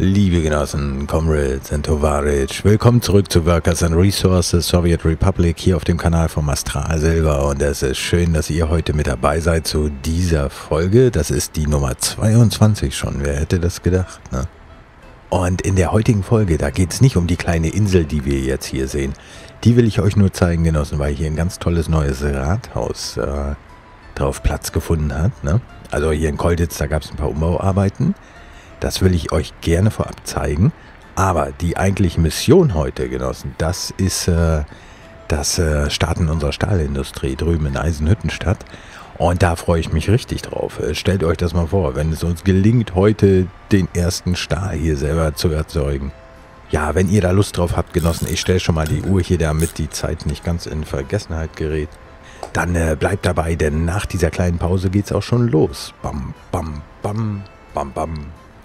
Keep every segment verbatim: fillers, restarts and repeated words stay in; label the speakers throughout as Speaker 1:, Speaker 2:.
Speaker 1: Liebe Genossen, Comrades und Tovaric, willkommen zurück zu Workers and Resources Soviet Republic hier auf dem Kanal vom Astral Silber, und es ist schön, dass ihr heute mit dabei seid zu dieser Folge. Das ist die Nummer zweiundzwanzig schon, wer hätte das gedacht, ne? Und in der heutigen Folge, da geht es nicht um die kleine Insel, die wir jetzt hier sehen. Die will ich euch nur zeigen, Genossen, weil hier ein ganz tolles neues Rathaus äh, drauf Platz gefunden hat, ne? Also hier in Colditz, da gab es ein paar Umbauarbeiten. Das will ich euch gerne vorab zeigen. Aber die eigentliche Mission heute, Genossen, das ist äh, das äh, Starten unserer Stahlindustrie drüben in Eisenhüttenstadt. Und da freue ich mich richtig drauf. Äh, stellt euch das mal vor, wenn es uns gelingt, heute den ersten Stahl hier selber zu erzeugen. Ja, wenn ihr da Lust drauf habt, Genossen, ich stelle schon mal die Uhr hier, damit die Zeit nicht ganz in Vergessenheit gerät. Dann äh, bleibt dabei, denn nach dieser kleinen Pause geht es auch schon los. Bam, bam, bam, bam, bam.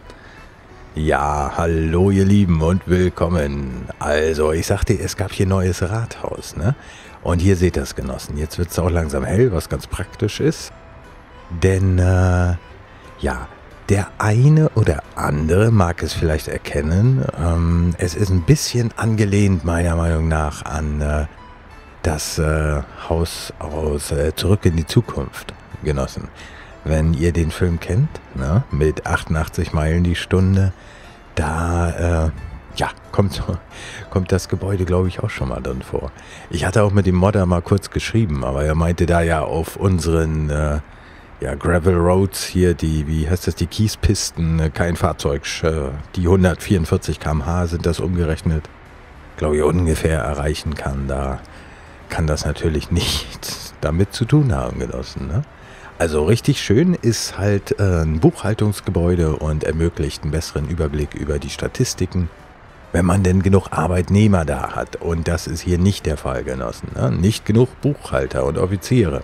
Speaker 1: Ja, hallo ihr Lieben und willkommen. Also, ich sagte, es gab hier neues Rathaus, ne? Und hier seht ihr es, Genossen. Jetzt wird es auch langsam hell, was ganz praktisch ist. Denn, äh, ja, der eine oder andere mag es vielleicht erkennen. Ähm, es ist ein bisschen angelehnt, meiner Meinung nach, an äh, das äh, Haus aus äh, Zurück in die Zukunft, Genossen. Wenn ihr den Film kennt, ne, mit achtundachtzig Meilen die Stunde, da äh, ja, kommt, kommt das Gebäude, glaube ich, auch schon mal drin vor. Ich hatte auch mit dem Modder mal kurz geschrieben, aber er meinte da ja auf unseren äh, ja, Gravel Roads hier, die, wie heißt das, die Kiespisten, äh, kein Fahrzeug, äh, die hundertvierundvierzig Kilometer pro Stunde sind das umgerechnet, glaube ich, ungefähr erreichen kann. Da kann das natürlich nichts damit zu tun haben, Genossen, ne? Also richtig schön ist halt äh, ein Buchhaltungsgebäude und ermöglicht einen besseren Überblick über die Statistiken, wenn man denn genug Arbeitnehmer da hat. Und das ist hier nicht der Fall, Genossen, ne? Nicht genug Buchhalter und Offiziere.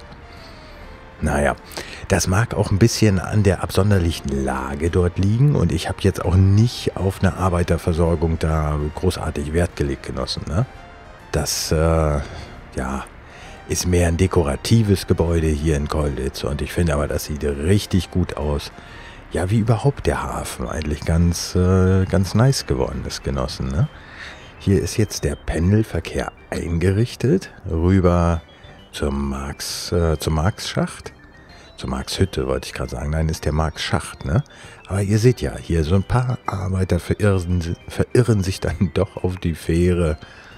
Speaker 1: Naja, das mag auch ein bisschen an der absonderlichen Lage dort liegen, und ich habe jetzt auch nicht auf eine Arbeiterversorgung da großartig Wert gelegt, Genossen, ne? Das, äh, ja... ist mehr ein dekoratives Gebäude hier in Colditz, und ich finde aber, das sieht richtig gut aus. Ja, wie überhaupt der Hafen eigentlich ganz, äh, ganz nice geworden ist, Genossen, ne? Hier ist jetzt der Pendelverkehr eingerichtet, rüber zum Marx, äh, zum Marxschacht. Zur Marxhütte wollte ich gerade sagen, nein, ist der Marxschacht, ne? Aber ihr seht ja, hier so ein paar Arbeiter verirren, verirren sich dann doch auf die Fähre.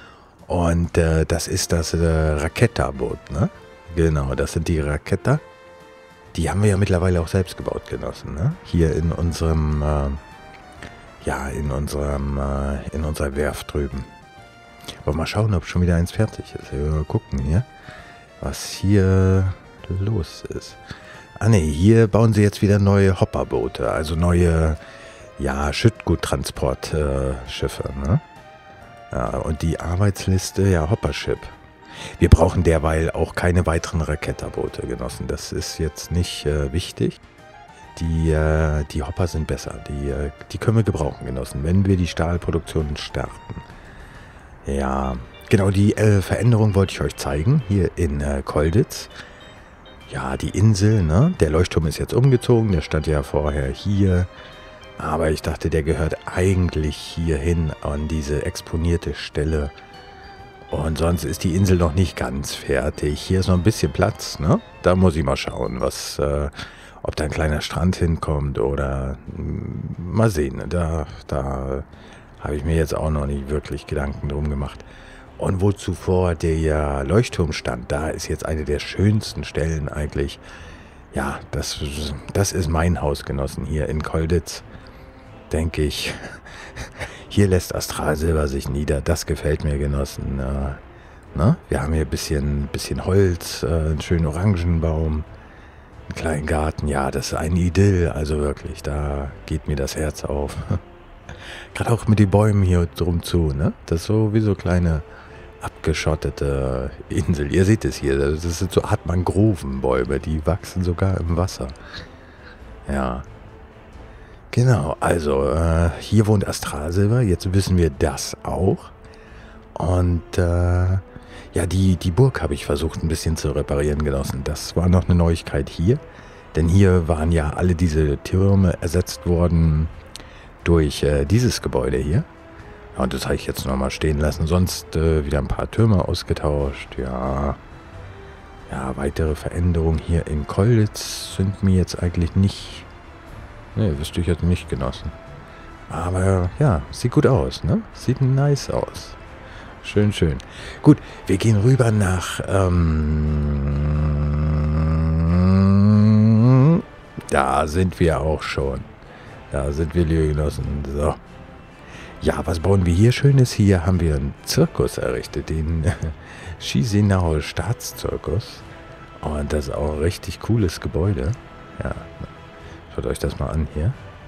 Speaker 1: Und äh, das ist das äh, Raketa-Boot, ne? Genau, das sind die Raketa. Die haben wir ja mittlerweile auch selbst gebaut, Genossen, ne? Hier in unserem, äh, ja, in unserem, äh, in unserer Werft drüben. Wollen wir mal schauen, ob schon wieder eins fertig ist. Wir mal gucken hier, was hier los ist. Ah ne, hier bauen sie jetzt wieder neue Hopperboote, also neue, ja, Schüttguttransportschiffe, äh, ne? Ja, und die Arbeitsliste, ja, Hoppership. Wir brauchen derweil auch keine weiteren Raketterboote, Genossen. Das ist jetzt nicht äh, wichtig. Die, äh, die Hopper sind besser. Die, äh, die können wir gebrauchen, Genossen, wenn wir die Stahlproduktion starten. Ja, genau, die äh, Veränderung wollte ich euch zeigen, hier in äh, Colditz. Ja, die Insel, ne? Der Leuchtturm ist jetzt umgezogen, der stand ja vorher hier. Aber ich dachte, der gehört eigentlich hierhin an diese exponierte Stelle. Und sonst ist die Insel noch nicht ganz fertig. Hier ist noch ein bisschen Platz, ne? Da muss ich mal schauen, was, äh, ob da ein kleiner Strand hinkommt oder mh, mal sehen. Da, da habe ich mir jetzt auch noch nicht wirklich Gedanken drum gemacht. Und wo zuvor der Leuchtturm stand, da ist jetzt eine der schönsten Stellen eigentlich. Ja, das, das ist mein Haus, Genossen, hier in Colditz. Denke ich, hier lässt Astral Silber sich nieder. Das gefällt mir, Genossen. Äh, ne? Wir haben hier ein bisschen, bisschen Holz, äh, einen schönen Orangenbaum, einen kleinen Garten. Ja, das ist ein Idyll. Also wirklich, da geht mir das Herz auf. Gerade auch mit den Bäumen hier drum zu. Ne? Das ist so wie so kleine abgeschottete Insel. Ihr seht es hier. Das sind so Art Mangrovenbäume. Die wachsen sogar im Wasser. Ja. Genau, also äh, hier wohnt Astral Silber, jetzt wissen wir das auch. Und äh, ja, die, die Burg habe ich versucht ein bisschen zu reparieren, Genossen. Das war noch eine Neuigkeit hier, denn hier waren ja alle diese Türme ersetzt worden durch äh, dieses Gebäude hier. Ja, und das habe ich jetzt nochmal stehen lassen. Sonst äh, wieder ein paar Türme ausgetauscht. Ja, ja, weitere Veränderungen hier in Kolditz sind mir jetzt eigentlich nicht... Ne, wüsste ich jetzt nicht, Genossen. Aber ja, sieht gut aus, ne? Sieht nice aus. Schön, schön. Gut, wir gehen rüber nach... Ähm, da sind wir auch schon. Da sind wir, liebe Genossen. So. Ja, was bauen wir hier Schönes? Hier haben wir einen Zirkus errichtet, den Chisinau Staatszirkus. Und das ist auch ein richtig cooles Gebäude. Ja, schaut euch das mal an hier.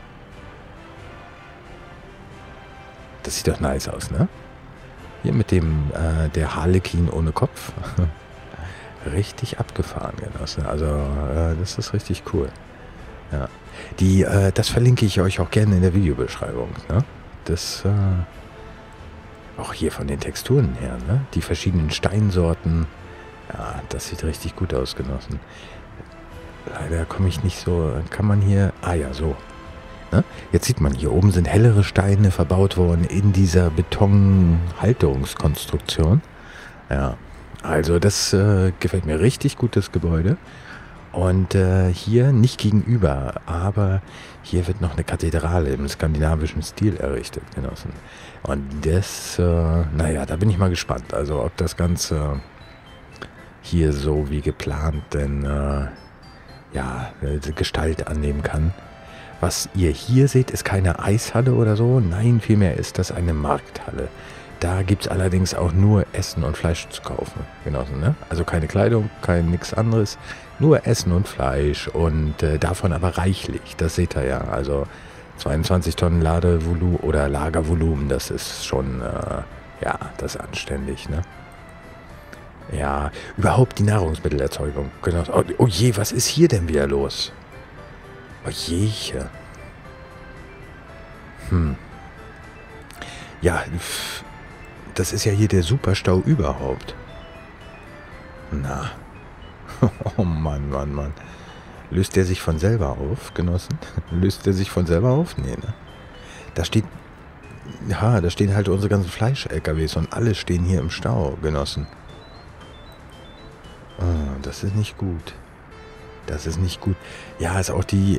Speaker 1: Das sieht doch nice aus, ne? Hier mit dem, äh, der Harlekin ohne Kopf. Richtig abgefahren, Genosse. Also, äh, das ist richtig cool. Ja. Die, äh, das verlinke ich euch auch gerne in der Videobeschreibung, ne? Das, äh, auch hier von den Texturen her, ne? Die verschiedenen Steinsorten. Ja, das sieht richtig gut aus, Genossen. Leider komme ich nicht so, kann man hier, ah ja, so. Ne? Jetzt sieht man, hier oben sind hellere Steine verbaut worden in dieser Betonhalterungskonstruktion. Ja, also das äh, gefällt mir richtig gut, das Gebäude. Und äh, hier nicht gegenüber, aber hier wird noch eine Kathedrale im skandinavischen Stil errichtet, Genossen. Und das, äh, naja, da bin ich mal gespannt. Also ob das Ganze hier so wie geplant denn äh, ja, Gestalt annehmen kann. Was ihr hier seht, ist keine Eishalle oder so. Nein, vielmehr ist das eine Markthalle. Da gibt es allerdings auch nur Essen und Fleisch zu kaufen, Genossen, ne? Also keine Kleidung, kein nichts anderes. Nur Essen und Fleisch und äh, davon aber reichlich. Das seht ihr ja. Also zweiundzwanzig Tonnen Ladevolumen oder Lagervolumen, das ist schon, äh, ja, das ist anständig, ne? Ja, überhaupt die Nahrungsmittelerzeugung. Genau. Oh, oh je, was ist hier denn wieder los? Oh jeche. Hm. Ja, das ist ja hier der Superstau überhaupt. Na. Oh Mann, Mann, Mann. Löst der sich von selber auf, Genossen? Löst der sich von selber auf? Nee, ne? Da steht... Ja, da stehen halt unsere ganzen Fleisch-L K Ws und alle stehen hier im Stau, Genossen. Oh, das ist nicht gut. Das ist nicht gut. Ja, ist auch die...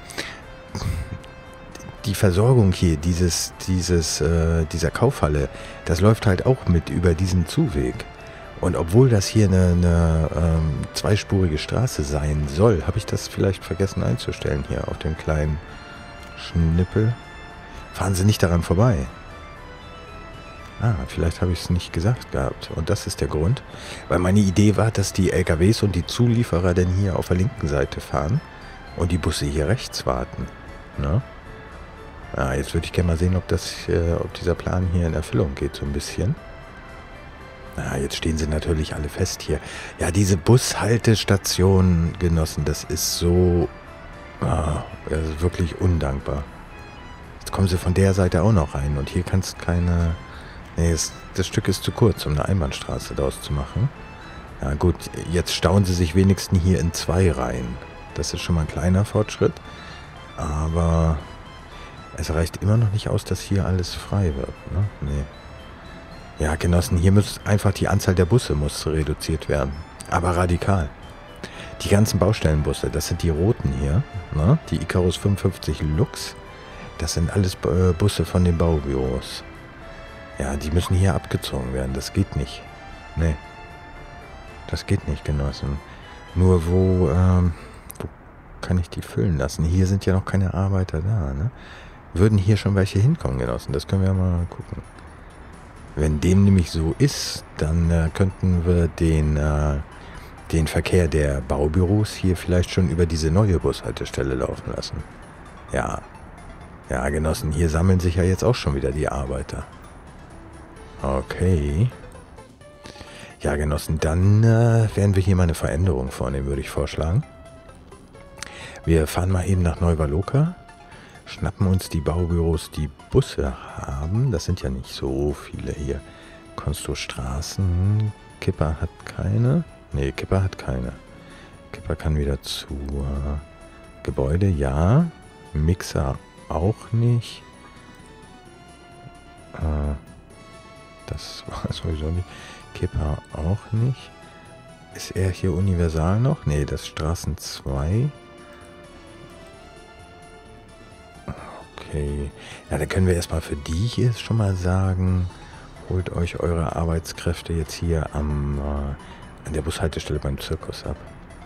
Speaker 1: Die Versorgung hier, dieses, dieses, äh, dieser Kaufhalle, das läuft halt auch mit über diesen Zuweg. Und obwohl das hier eine, eine ähm, zweispurige Straße sein soll, habe ich das vielleicht vergessen einzustellen hier auf dem kleinen Schnippel. Fahren Sie nicht daran vorbei. Ah, vielleicht habe ich es nicht gesagt gehabt. Und das ist der Grund. Weil meine Idee war, dass die L K Ws und die Zulieferer denn hier auf der linken Seite fahren und die Busse hier rechts warten. Ne? Ja, jetzt würde ich gerne mal sehen, ob, das, äh, ob dieser Plan hier in Erfüllung geht, so ein bisschen. Na, jetzt stehen sie natürlich alle fest hier. Ja, diese Bushaltestation, Genossen, das ist so... Ah, das ist wirklich undankbar. Jetzt kommen sie von der Seite auch noch rein und hier kannst keine... Nee, das, das Stück ist zu kurz, um eine Einbahnstraße daraus zu machen. Ja gut, jetzt stauen sie sich wenigstens hier in zwei Reihen. Das ist schon mal ein kleiner Fortschritt. Aber... Es reicht immer noch nicht aus, dass hier alles frei wird, ne? Nee. Ja, Genossen, hier muss einfach die Anzahl der Busse muss reduziert werden. Aber radikal. Die ganzen Baustellenbusse, das sind die roten hier, ne? Die Icarus fünfundfünfzig Lux, das sind alles äh, Busse von den Baubüros. Ja, die müssen hier abgezogen werden, das geht nicht. Nee. Das geht nicht, Genossen. Nur wo, ähm, wo kann ich die füllen lassen? Hier sind ja noch keine Arbeiter da, ne? Würden hier schon welche hinkommen, Genossen? Das können wir mal gucken. Wenn dem nämlich so ist, dann äh, könnten wir den, äh, den Verkehr der Baubüros hier vielleicht schon über diese neue Bushaltestelle laufen lassen. Ja, ja, Genossen, hier sammeln sich ja jetzt auch schon wieder die Arbeiter. Okay. Ja, Genossen, dann äh, werden wir hier mal eine Veränderung vornehmen, würde ich vorschlagen. Wir fahren mal eben nach Neuwaloka. Schnappen uns die Baubüros, die Busse haben. Das sind ja nicht so viele hier. Konsto Straßen. Kipper hat keine. Nee, Kipper hat keine. Kipper kann wieder zu äh, Gebäude, ja. Mixer auch nicht. Äh, das war sowieso nicht. Kipper auch nicht. Ist er hier universal noch? Ne, das ist Straßen zwei. Okay. Ja, dann können wir erstmal für die hier schon mal sagen, holt euch eure Arbeitskräfte jetzt hier am, äh, an der Bushaltestelle beim Zirkus ab.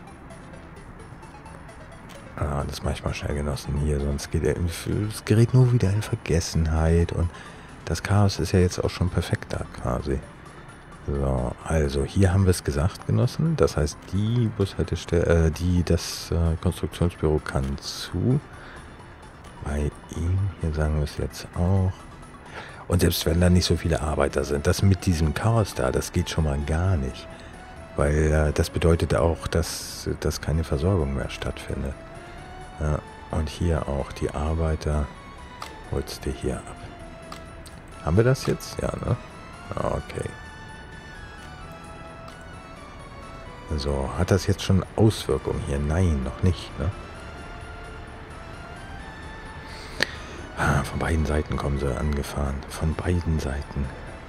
Speaker 1: Ah, das mache ich mal schnell, Genossen, hier, sonst geht er, es gerät nur wieder in Vergessenheit und das Chaos ist ja jetzt auch schon perfekt da quasi. So, also hier haben wir es gesagt, Genossen, das heißt, die Bushaltestelle, äh, die, das äh, Konstruktionsbüro kann zu. Bei ihm, hier sagen wir es jetzt auch. Und selbst wenn da nicht so viele Arbeiter sind, das mit diesem Chaos da, das geht schon mal gar nicht. Weil äh, das bedeutet auch, dass, dass keine Versorgung mehr stattfindet. Ja, und hier auch die Arbeiter holst du hier ab. Haben wir das jetzt? Ja, ne? Okay. So, hat das jetzt schon Auswirkungen hier? Nein, noch nicht, ne? Ah, von beiden Seiten kommen sie angefahren. Von beiden Seiten.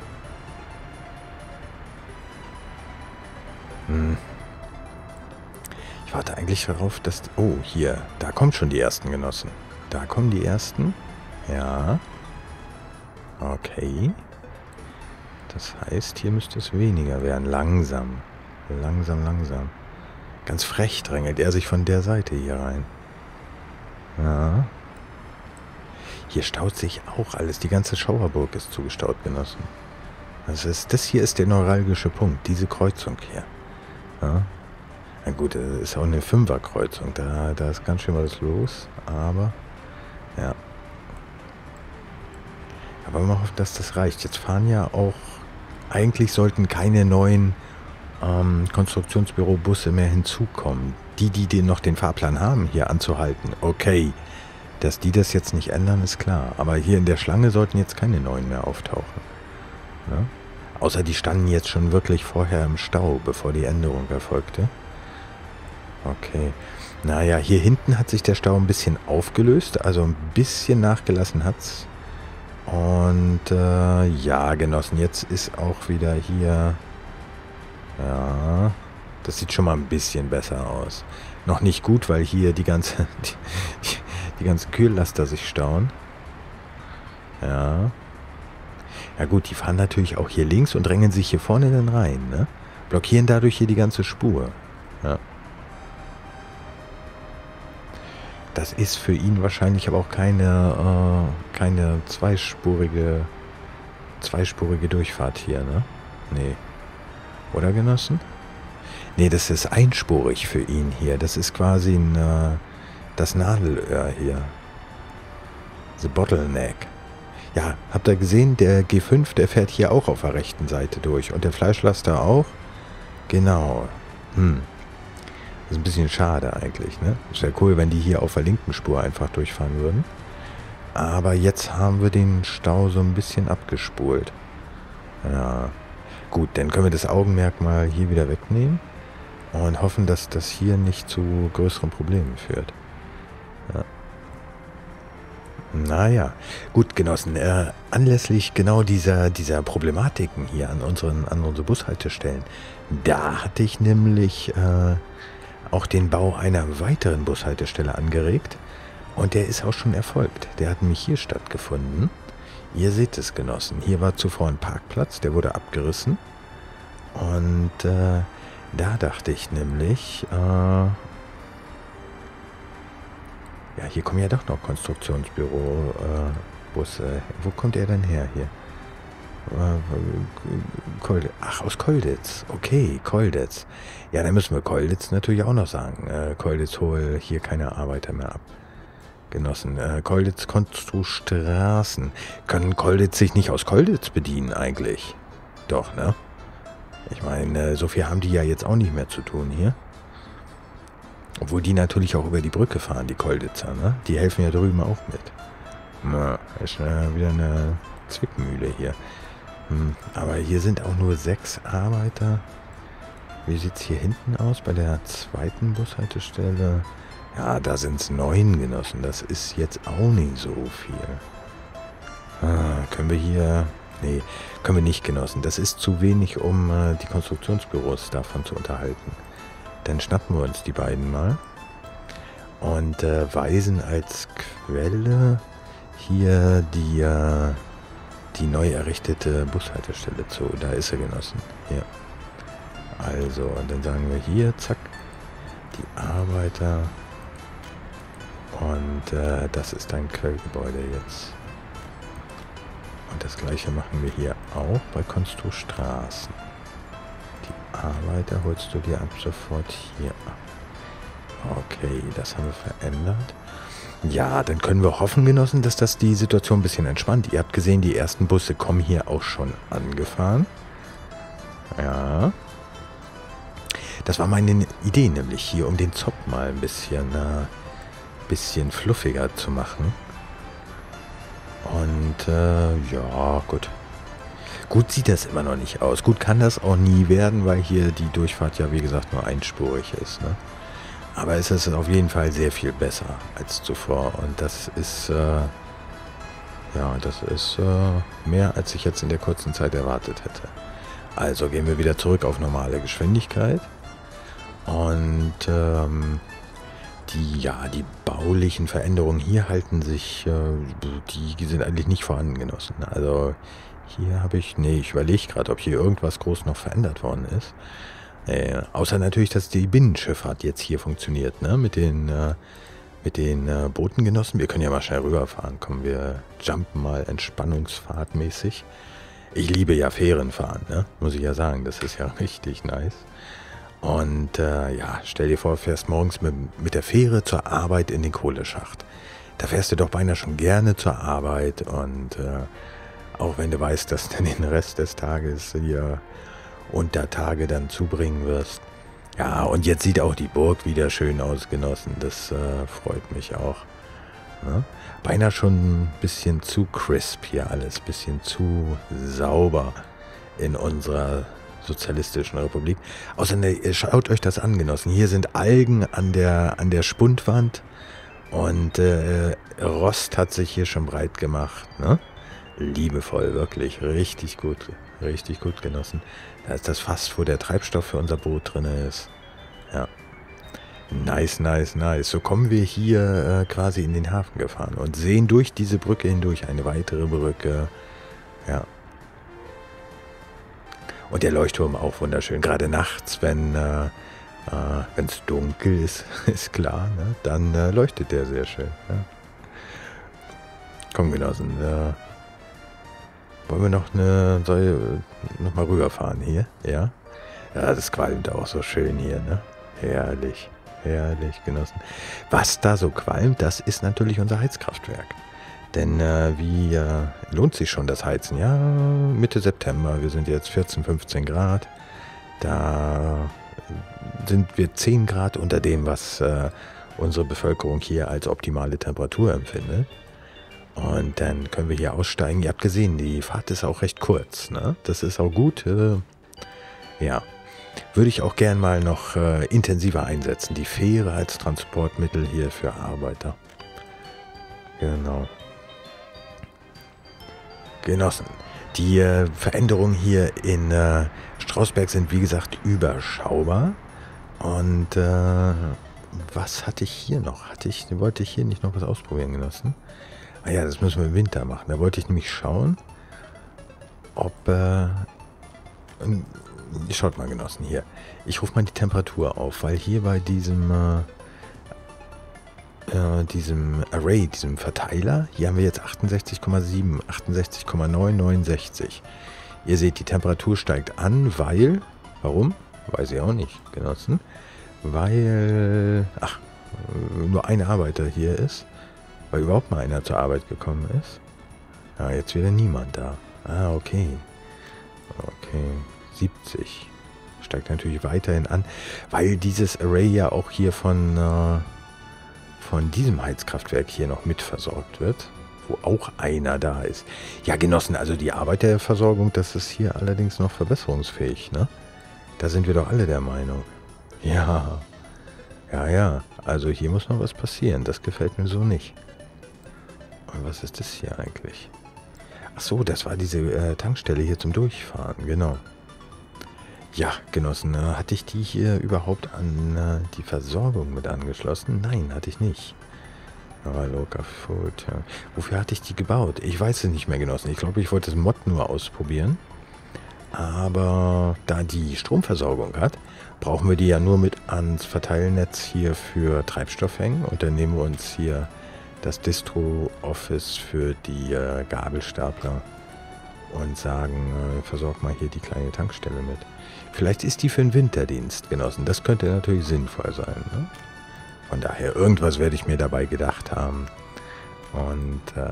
Speaker 1: Hm. Ich warte eigentlich darauf, dass... Oh, hier. Da kommen schon die ersten Genossen. Da kommen die ersten. Ja. Okay. Das heißt, hier müsste es weniger werden. Langsam. Langsam, langsam. Ganz frech drängelt er sich von der Seite hier rein. Ja. Hier staut sich auch alles. Die ganze Schauerburg ist zugestaut, Genossen. Das, ist, das hier ist der neuralgische Punkt. Diese Kreuzung hier. Ja. Na gut, das ist auch eine Fünferkreuzung. Da, da ist ganz schön was los. Aber, ja. Aber wir hoffen, dass das reicht. Jetzt fahren ja auch... Eigentlich sollten keine neuen ähm, Konstruktionsbürobusse mehr hinzukommen. Die, die den noch den Fahrplan haben, hier anzuhalten. Okay. Dass die das jetzt nicht ändern, ist klar. Aber hier in der Schlange sollten jetzt keine neuen mehr auftauchen. Ja? Außer die standen jetzt schon wirklich vorher im Stau, bevor die Änderung erfolgte. Okay. Naja, hier hinten hat sich der Stau ein bisschen aufgelöst. Also ein bisschen nachgelassen hat's. Und äh, ja, Genossen, jetzt ist auch wieder hier... Ja, das sieht schon mal ein bisschen besser aus. Noch nicht gut, weil hier die ganze... Die, die, die ganzen Kühllaster sich stauen. Ja. Ja gut, die fahren natürlich auch hier links und drängen sich hier vorne dann rein, ne? Blockieren dadurch hier die ganze Spur. Ja. Das ist für ihn wahrscheinlich aber auch keine, äh, keine zweispurige, zweispurige Durchfahrt hier, ne? Nee. Oder, Genossen? Nee, das ist einspurig für ihn hier. Das ist quasi ein... Äh, Das Nadelöhr hier. The Bottleneck. Ja, habt ihr gesehen, der G fünf, der fährt hier auch auf der rechten Seite durch. Und der Fleischlaster auch? Genau. Hm. Das ist ein bisschen schade eigentlich, ne? Ist ja cool, wenn die hier auf der linken Spur einfach durchfahren würden. Aber jetzt haben wir den Stau so ein bisschen abgespult. Ja. Gut, dann können wir das Augenmerk mal hier wieder wegnehmen. Und hoffen, dass das hier nicht zu größeren Problemen führt. Ja. Naja, gut, Genossen, äh, anlässlich genau dieser, dieser Problematiken hier an unseren, an unsere Bushaltestellen, da hatte ich nämlich äh, auch den Bau einer weiteren Bushaltestelle angeregt und der ist auch schon erfolgt. Der hat nämlich hier stattgefunden. Ihr seht es, Genossen, hier war zuvor ein Parkplatz, der wurde abgerissen und äh, da dachte ich nämlich, äh, ja, hier kommen ja doch noch Konstruktionsbüro-Busse. Äh, Wo kommt er denn her hier? Äh, Kolditz. Ach, aus Kolditz. Okay, Kolditz. Ja, dann müssen wir Kolditz natürlich auch noch sagen. Äh, Kolditz, hol hier keine Arbeiter mehr ab. Genossen, äh, Kolditz Konstrustraßen. Können Kolditz sich nicht aus Kolditz bedienen eigentlich? Doch, ne? Ich meine, so viel haben die ja jetzt auch nicht mehr zu tun hier. Obwohl die natürlich auch über die Brücke fahren, die Kolditzer, ne? Die helfen ja drüben auch mit. Na, ist äh, wieder eine Zwickmühle hier. Hm, aber hier sind auch nur sechs Arbeiter. Wie sieht es hier hinten aus bei der zweiten Bushaltestelle? Ja, da sind es neun, Genossen. Das ist jetzt auch nicht so viel. Ah, können wir hier... Nee, können wir nicht, Genossen. Das ist zu wenig, um äh, die Konstruktionsbüros davon zu unterhalten. Dann schnappen wir uns die beiden mal und äh, weisen als Quelle hier die, äh, die neu errichtete Bushaltestelle zu. Da ist er, Genossen. Hier. Also, und dann sagen wir hier, zack, die Arbeiter. Und äh, das ist ein Quellgebäude jetzt. Und das gleiche machen wir hier auch bei Konstrustraßen. Die Arbeiter holst du dir ab sofort hier ab. Okay, das haben wir verändert. Ja, dann können wir hoffen, Genossen, dass das die Situation ein bisschen entspannt. Ihr habt gesehen, die ersten Busse kommen hier auch schon angefahren. Ja. Das war meine Idee, nämlich hier, um den Zopf mal ein bisschen, äh, bisschen fluffiger zu machen. Und äh, ja, gut. Gut sieht das immer noch nicht aus. Gut kann das auch nie werden, weil hier die Durchfahrt ja, wie gesagt, nur einspurig ist. Ne? Aber es ist auf jeden Fall sehr viel besser als zuvor. Und das ist, äh, ja, das ist äh, mehr, als ich jetzt in der kurzen Zeit erwartet hätte. Also gehen wir wieder zurück auf normale Geschwindigkeit. Und ähm, die, ja, die baulichen Veränderungen hier halten sich, äh, die sind eigentlich nicht vorhanden, Genossen. Also hier habe ich, nee, ich überlege gerade, ob hier irgendwas groß noch verändert worden ist. Äh, außer natürlich, dass die Binnenschifffahrt jetzt hier funktioniert, ne, mit den, äh, mit den äh, Booten, Genossen. Wir können ja mal schnell rüberfahren. Kommen wir jumpen mal entspannungsfahrtmäßig. Ich liebe ja Fährenfahren, ne, muss ich ja sagen. Das ist ja richtig nice. Und äh, ja, stell dir vor, du fährst morgens mit, mit der Fähre zur Arbeit in den Kohleschacht. Da fährst du doch beinahe schon gerne zur Arbeit und äh, auch wenn du weißt, dass du den Rest des Tages hier unter Tage dann zubringen wirst. Ja, und jetzt sieht auch die Burg wieder schön aus, Genossen. Das äh, freut mich auch. Ne? Beinahe schon ein bisschen zu crisp hier alles, bisschen zu sauber in unserer Sozialistischen Republik. Außerdem, schaut euch das an, Genossen. Hier sind Algen an der, an der Spundwand und äh, Rost hat sich hier schon breit gemacht. Ne? Liebevoll, wirklich. Richtig gut. Richtig gut, Genossen. Da ist das Fass, wo der Treibstoff für unser Boot drin ist. Ja. Nice, nice, nice. So kommen wir hier äh, quasi in den Hafen gefahren und sehen durch diese Brücke hindurch eine weitere Brücke. Ja. Und der Leuchtturm auch wunderschön. Gerade nachts, wenn äh, äh, wenn es dunkel ist, ist klar, ne? Dann äh, leuchtet der sehr schön. Ne? Komm, Genossen. Äh, wollen wir noch eine, soll noch mal rüberfahren hier? Ja? Ja, das qualmt auch so schön hier, ne? Herrlich, herrlich, Genossen. Was da so qualmt, das ist natürlich unser Heizkraftwerk. Denn äh, wie äh, lohnt sich schon das Heizen? Ja, Mitte September, wir sind jetzt vierzehn, fünfzehn Grad. Da sind wir zehn Grad unter dem, was äh, unsere Bevölkerung hier als optimale Temperatur empfindet. Und dann können wir hier aussteigen. Ihr habt gesehen, die Fahrt ist auch recht kurz. Ne? Das ist auch gut. Äh, ja, würde ich auch gern mal noch äh, intensiver einsetzen. Die Fähre als Transportmittel hier für Arbeiter. Genau. Genossen, die äh, Veränderungen hier in äh, Strausberg sind, wie gesagt, überschaubar. Und äh, was hatte ich hier noch? Hatte ich, wollte ich hier nicht noch was ausprobieren, Genossen? Ah ja, das müssen wir im Winter machen. Da wollte ich nämlich schauen, ob... Äh, schaut mal, Genossen, hier. Ich rufe mal die Temperatur auf, weil hier bei diesem... Äh, Äh, diesem Array, diesem Verteiler, hier haben wir jetzt achtundsechzig Komma sieben, achtundsechzig Komma neun, neunundsechzig. Ihr seht, die Temperatur steigt an, weil, warum? Weiß ich auch nicht, Genossen. Weil, ach, nur ein Arbeiter hier ist, weil überhaupt mal einer zur Arbeit gekommen ist. Ja, jetzt wieder niemand da. Ah, okay. Okay, siebzig. Steigt natürlich weiterhin an, weil dieses Array ja auch hier von... Äh, von diesem Heizkraftwerk hier noch mitversorgt wird, wo auch einer da ist. Ja, Genossen, also die Arbeiterversorgung, das ist hier allerdings noch verbesserungsfähig, ne? Da sind wir doch alle der Meinung. Ja, ja, ja, also hier muss noch was passieren, das gefällt mir so nicht. Und was ist das hier eigentlich? Ach so, das war diese äh, Tankstelle hier zum Durchfahren, genau. Ja, Genossen, äh, hatte ich die hier überhaupt an äh, die Versorgung mit angeschlossen? Nein, hatte ich nicht. Aber Local Food, ja. Wofür hatte ich die gebaut? Ich weiß es nicht mehr, Genossen. Ich glaube, ich wollte das Mod nur ausprobieren. Aber da die Stromversorgung hat, brauchen wir die ja nur mit ans Verteilnetz hier für Treibstoff hängen. Und dann nehmen wir uns hier das Distro-Office für die äh, Gabelstapler und sagen, äh, versorgt mal hier die kleine Tankstelle mit. Vielleicht ist die für den Winterdienst, Genossen. Das könnte natürlich sinnvoll sein. Ne? Von daher, irgendwas werde ich mir dabei gedacht haben. Und, äh,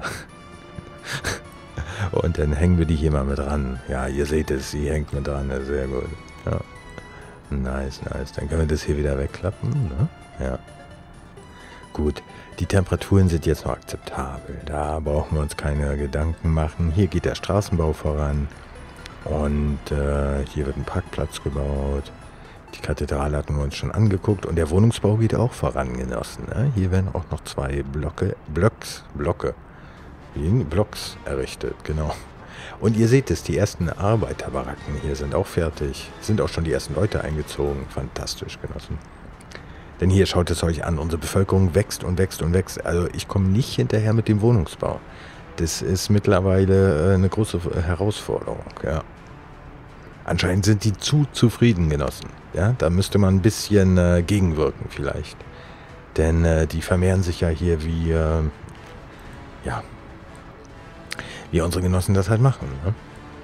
Speaker 1: und dann hängen wir die hier mal mit dran. Ja, ihr seht es, sie hängt mit dran. Das ist sehr gut. Ja. Nice, nice. Dann können wir das hier wieder wegklappen. Ne? Ja. Gut, die Temperaturen sind jetzt noch akzeptabel. Da brauchen wir uns keine Gedanken machen. Hier geht der Straßenbau voran. Und äh, hier wird ein Parkplatz gebaut. Die Kathedrale hatten wir uns schon angeguckt. Und der Wohnungsbau geht auch voran, Genossen. Ne? Hier werden auch noch zwei Blöcke, Blocks, Blocke, Blocks errichtet, genau. Und ihr seht es, die ersten Arbeiterbaracken hier sind auch fertig. Sind auch schon die ersten Leute eingezogen. Fantastisch, Genossen. Denn hier, schaut es euch an, unsere Bevölkerung wächst und wächst und wächst. Also ich komme nicht hinterher mit dem Wohnungsbau. Das ist mittlerweile äh, eine große Herausforderung, ja. Anscheinend sind die zu zufrieden, Genossen. Ja, da müsste man ein bisschen äh, gegenwirken vielleicht. Denn äh, die vermehren sich ja hier wie, äh, ja, wie unsere Genossen das halt machen. Ne?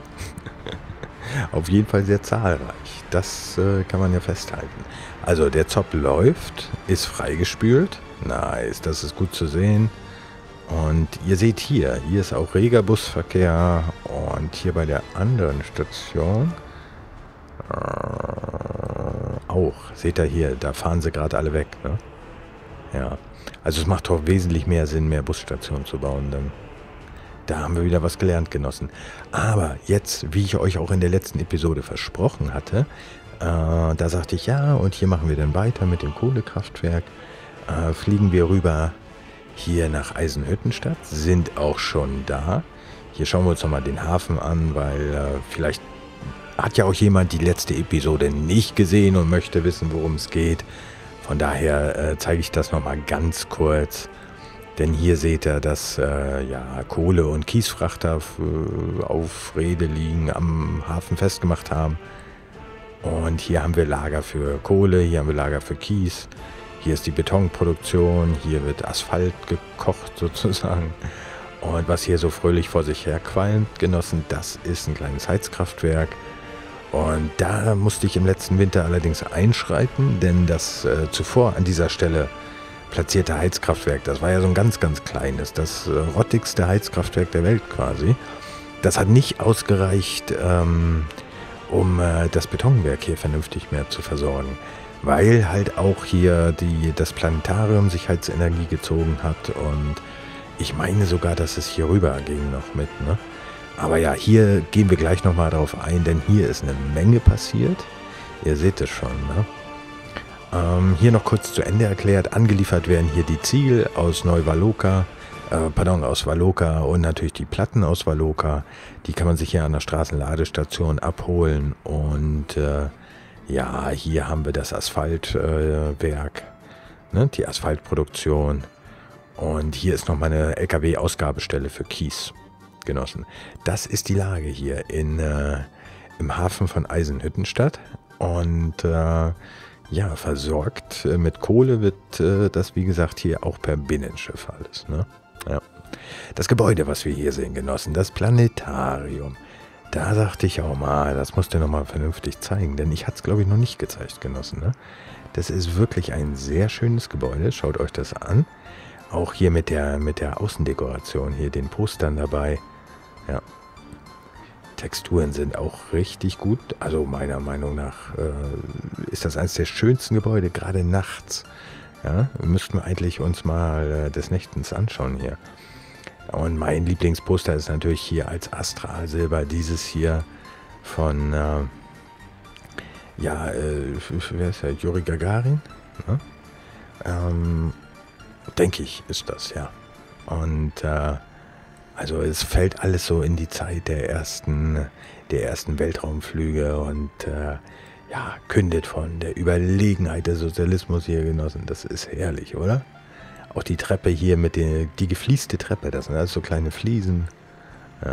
Speaker 1: Auf jeden Fall sehr zahlreich. Das äh, kann man ja festhalten. Also der Zopp läuft, ist freigespült. Nice, das ist gut zu sehen. Und ihr seht hier, hier ist auch reger Busverkehr. Und hier bei der anderen Station äh, auch. Seht ihr hier, da fahren sie gerade alle weg. Ne? Ja, also es macht doch wesentlich mehr Sinn, mehr Busstationen zu bauen. Dann. Da haben wir wieder was gelernt, Genossen. Aber jetzt, wie ich euch auch in der letzten Episode versprochen hatte, äh, da sagte ich, ja, und hier machen wir dann weiter mit dem Kohlekraftwerk. Äh, fliegen wir rüber hier nach Eisenhüttenstadt, sind auch schon da. Hier schauen wir uns nochmal den Hafen an, weil äh, vielleicht hat ja auch jemand die letzte Episode nicht gesehen und möchte wissen, worum es geht. Von daher äh, zeige ich das nochmal ganz kurz. Denn hier seht ihr, dass äh, ja, Kohle- und Kiesfrachter äh, auf Rede liegen, am Hafen festgemacht haben. Und hier haben wir Lager für Kohle, hier haben wir Lager für Kies. Hier ist die Betonproduktion, hier wird Asphalt gekocht sozusagen. Und was hier so fröhlich vor sich her qualmt, Genossen, das ist ein kleines Heizkraftwerk. Und da musste ich im letzten Winter allerdings einschreiten, denn das äh, zuvor an dieser Stelle platzierte Heizkraftwerk, das war ja so ein ganz, ganz kleines, das äh, rottigste Heizkraftwerk der Welt quasi. Das hat nicht ausgereicht, ähm, um äh, das Betonwerk hier vernünftig mehr zu versorgen, weil halt auch hier die, das Planetarium sich Heizenergie gezogen hat und ich meine sogar, dass es hier rüber ging noch mit, ne? Aber ja, hier gehen wir gleich nochmal drauf ein, denn hier ist eine Menge passiert. Ihr seht es schon, ne? Ähm, hier noch kurz zu Ende erklärt, angeliefert werden hier die Ziegel aus Neu-Valoka, äh, pardon, aus Valoka und natürlich die Platten aus Valoka. Die kann man sich hier an der Straßenladestation abholen und äh, ja, hier haben wir das Asphaltwerk, äh, ne, die Asphaltproduktion und hier ist nochmal eine L K W-Ausgabestelle für Kies, Genossen. Das ist die Lage hier in, äh, im Hafen von Eisenhüttenstadt und äh, ja, versorgt äh, mit Kohle wird äh, das, wie gesagt, hier auch per Binnenschiff alles. Ne? Ja. Das Gebäude, was wir hier sehen, Genossen, das Planetarium. Da dachte ich auch mal, das musst du nochmal vernünftig zeigen, denn ich hatte es, glaube ich, noch nicht gezeigt, Genossen. Ne? Das ist wirklich ein sehr schönes Gebäude, schaut euch das an. Auch hier mit der, mit der Außendekoration, hier den Postern dabei. Ja. Texturen sind auch richtig gut. Also meiner Meinung nach äh, ist das eines der schönsten Gebäude, gerade nachts. Ja, müssten wir eigentlich uns mal äh, des Nächtens anschauen hier. Und mein Lieblingsposter ist natürlich hier als Astralsilber dieses hier von, äh, ja, äh, wer ist der? Juri Gagarin? Ne? Ähm, denke ich, ist das, ja. Und äh, Also es fällt alles so in die Zeit der ersten, der ersten Weltraumflüge und äh, ja, kündet von der Überlegenheit des Sozialismus hier, Genossen. Das ist herrlich, oder? Auch die Treppe hier mit der, die geflieste Treppe, das sind alles so kleine Fliesen. Ja.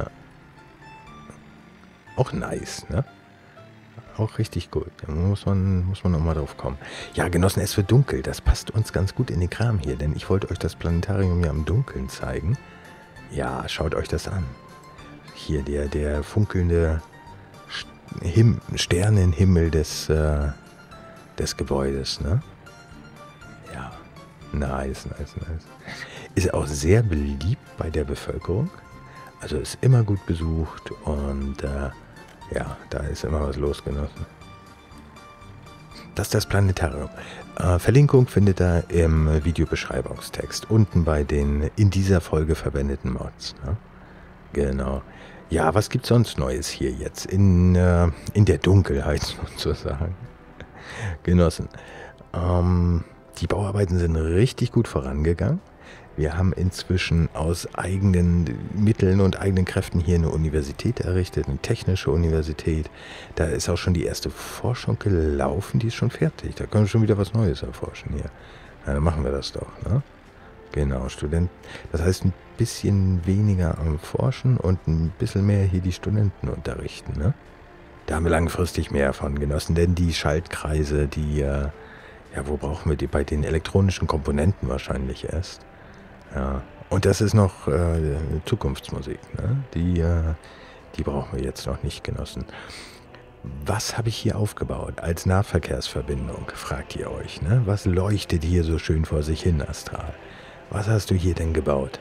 Speaker 1: Auch nice, ne? Auch richtig gut. Da muss man, muss man nochmal drauf kommen. Ja, Genossen, es wird dunkel. Das passt uns ganz gut in den Kram hier, denn ich wollte euch das Planetarium ja im Dunkeln zeigen. Ja, schaut euch das an. Hier der, der funkelnde Him Sternenhimmel des, äh, des Gebäudes, ne? Ja, nice, nice, nice. Ist auch sehr beliebt bei der Bevölkerung. Also ist immer gut besucht und äh, ja, da ist immer was los, Genossen. Das ist das Planetarium. Äh, Verlinkung findet ihr im Videobeschreibungstext. Unten bei den in dieser Folge verwendeten Mods. Ne? Genau. Ja, was gibt es sonst Neues hier jetzt? In, äh, in der Dunkelheit sozusagen. Genossen. Ähm, die Bauarbeiten sind richtig gut vorangegangen. Wir haben inzwischen aus eigenen Mitteln und eigenen Kräften hier eine Universität errichtet, eine technische Universität. Da ist auch schon die erste Forschung gelaufen, die ist schon fertig. Da können wir schon wieder was Neues erforschen hier. Ja, dann machen wir das doch, ne? Genau, Studenten. Das heißt, ein bisschen weniger am Forschen und ein bisschen mehr hier die Studenten unterrichten, ne? Da haben wir langfristig mehr von genossen, denn die Schaltkreise, die, äh, ja, wo brauchen wir die? Bei den elektronischen Komponenten wahrscheinlich erst. Ja, und das ist noch äh, Zukunftsmusik, ne? Die, äh, die brauchen wir jetzt noch nicht, Genossen. Was habe ich hier aufgebaut als Nahverkehrsverbindung, fragt ihr euch, ne? Was leuchtet hier so schön vor sich hin, Astral? Was hast du hier denn gebaut?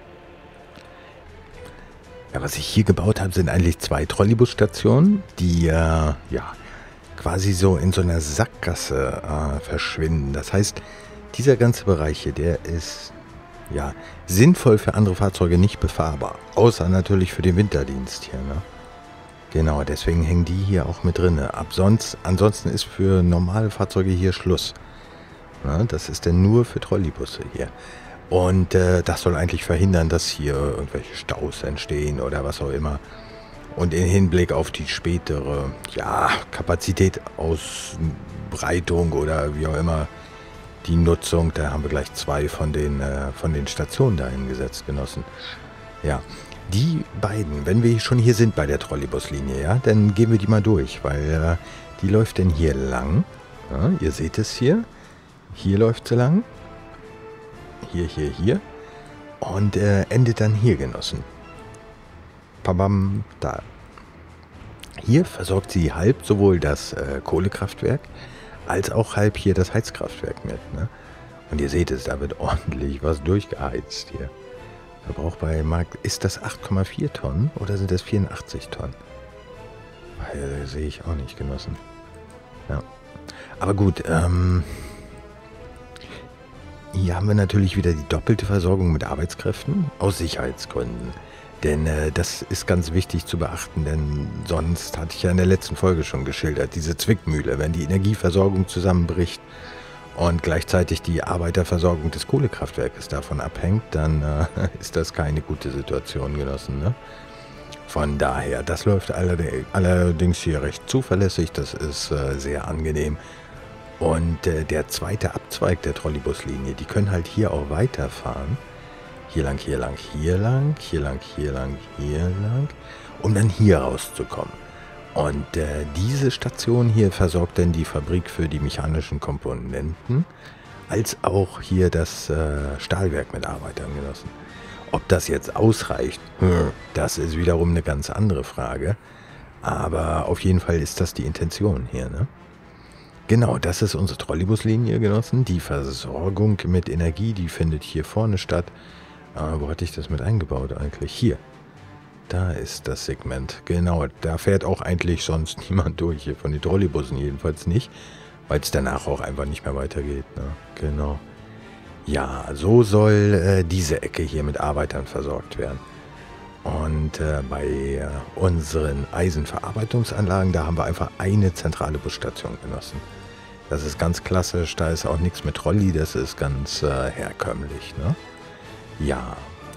Speaker 1: Ja, was ich hier gebaut habe, sind eigentlich zwei Trolleybusstationen, die äh, ja quasi so in so einer Sackgasse äh, verschwinden. Das heißt, dieser ganze Bereich hier, der ist ja sinnvoll für andere Fahrzeuge nicht befahrbar. Außer natürlich für den Winterdienst hier, ne? Genau, deswegen hängen die hier auch mit drin. Ab sonst, ansonsten ist für normale Fahrzeuge hier Schluss. Ne? Das ist denn nur für Trolleybusse hier. Und äh, das soll eigentlich verhindern, dass hier irgendwelche Staus entstehen oder was auch immer. Und im Hinblick auf die spätere, ja, Kapazitätsausbreitung oder wie auch immer, die Nutzung, da haben wir gleich zwei von den, äh, von den Stationen dahin gesetzt, Genossen. Ja, die beiden, wenn wir schon hier sind bei der Trolleybuslinie, ja, dann gehen wir die mal durch, weil äh, die läuft denn hier lang. Ja, ihr seht es hier. Hier läuft sie lang. Hier, hier, hier. Und äh, endet dann hier, Genossen. Pabam, da. Hier versorgt sie halb sowohl das äh, Kohlekraftwerk als auch halb hier das Heizkraftwerk mit. Ne? Und ihr seht es, da wird ordentlich was durchgeheizt hier. Verbrauch bei Markt, ist das acht Komma vier Tonnen oder sind das vierundachtzig Tonnen? Weil, sehe ich auch nicht, Genossen. Ja. Aber gut, ähm... hier haben wir natürlich wieder die doppelte Versorgung mit Arbeitskräften aus Sicherheitsgründen. Denn äh, das ist ganz wichtig zu beachten, denn sonst hatte ich ja in der letzten Folge schon geschildert, diese Zwickmühle, wenn die Energieversorgung zusammenbricht und gleichzeitig die Arbeiterversorgung des Kohlekraftwerkes davon abhängt, dann äh, ist das keine gute Situation, Genossen, ne? Von daher, das läuft allerdings hier recht zuverlässig, das ist äh, sehr angenehm. Und äh, der zweite Abzweig der Trolleybuslinie, die können halt hier auch weiterfahren. Hier lang, hier lang, hier lang, hier lang, hier lang, hier lang, um dann hier rauszukommen. Und äh, diese Station hier versorgt dann die Fabrik für die mechanischen Komponenten, als auch hier das äh, Stahlwerk mit Arbeitern, Genossen. Ob das jetzt ausreicht, das ist wiederum eine ganz andere Frage. Aber auf jeden Fall ist das die Intention hier, ne? Genau, das ist unsere Trolleybuslinie, Genossen. Die Versorgung mit Energie, die findet hier vorne statt. Äh, wo hatte ich das mit eingebaut eigentlich? Hier. Da ist das Segment. Genau, da fährt auch eigentlich sonst niemand durch hier, von den Trolleybussen jedenfalls nicht, weil es danach auch einfach nicht mehr weitergeht. Ne? Genau. Ja, so soll äh, diese Ecke hier mit Arbeitern versorgt werden. Und äh, bei äh, unseren Eisenverarbeitungsanlagen, da haben wir einfach eine zentrale Busstation, Genossen. Das ist ganz klassisch, da ist auch nichts mit Trolley, das ist ganz äh, herkömmlich, ne? Ja,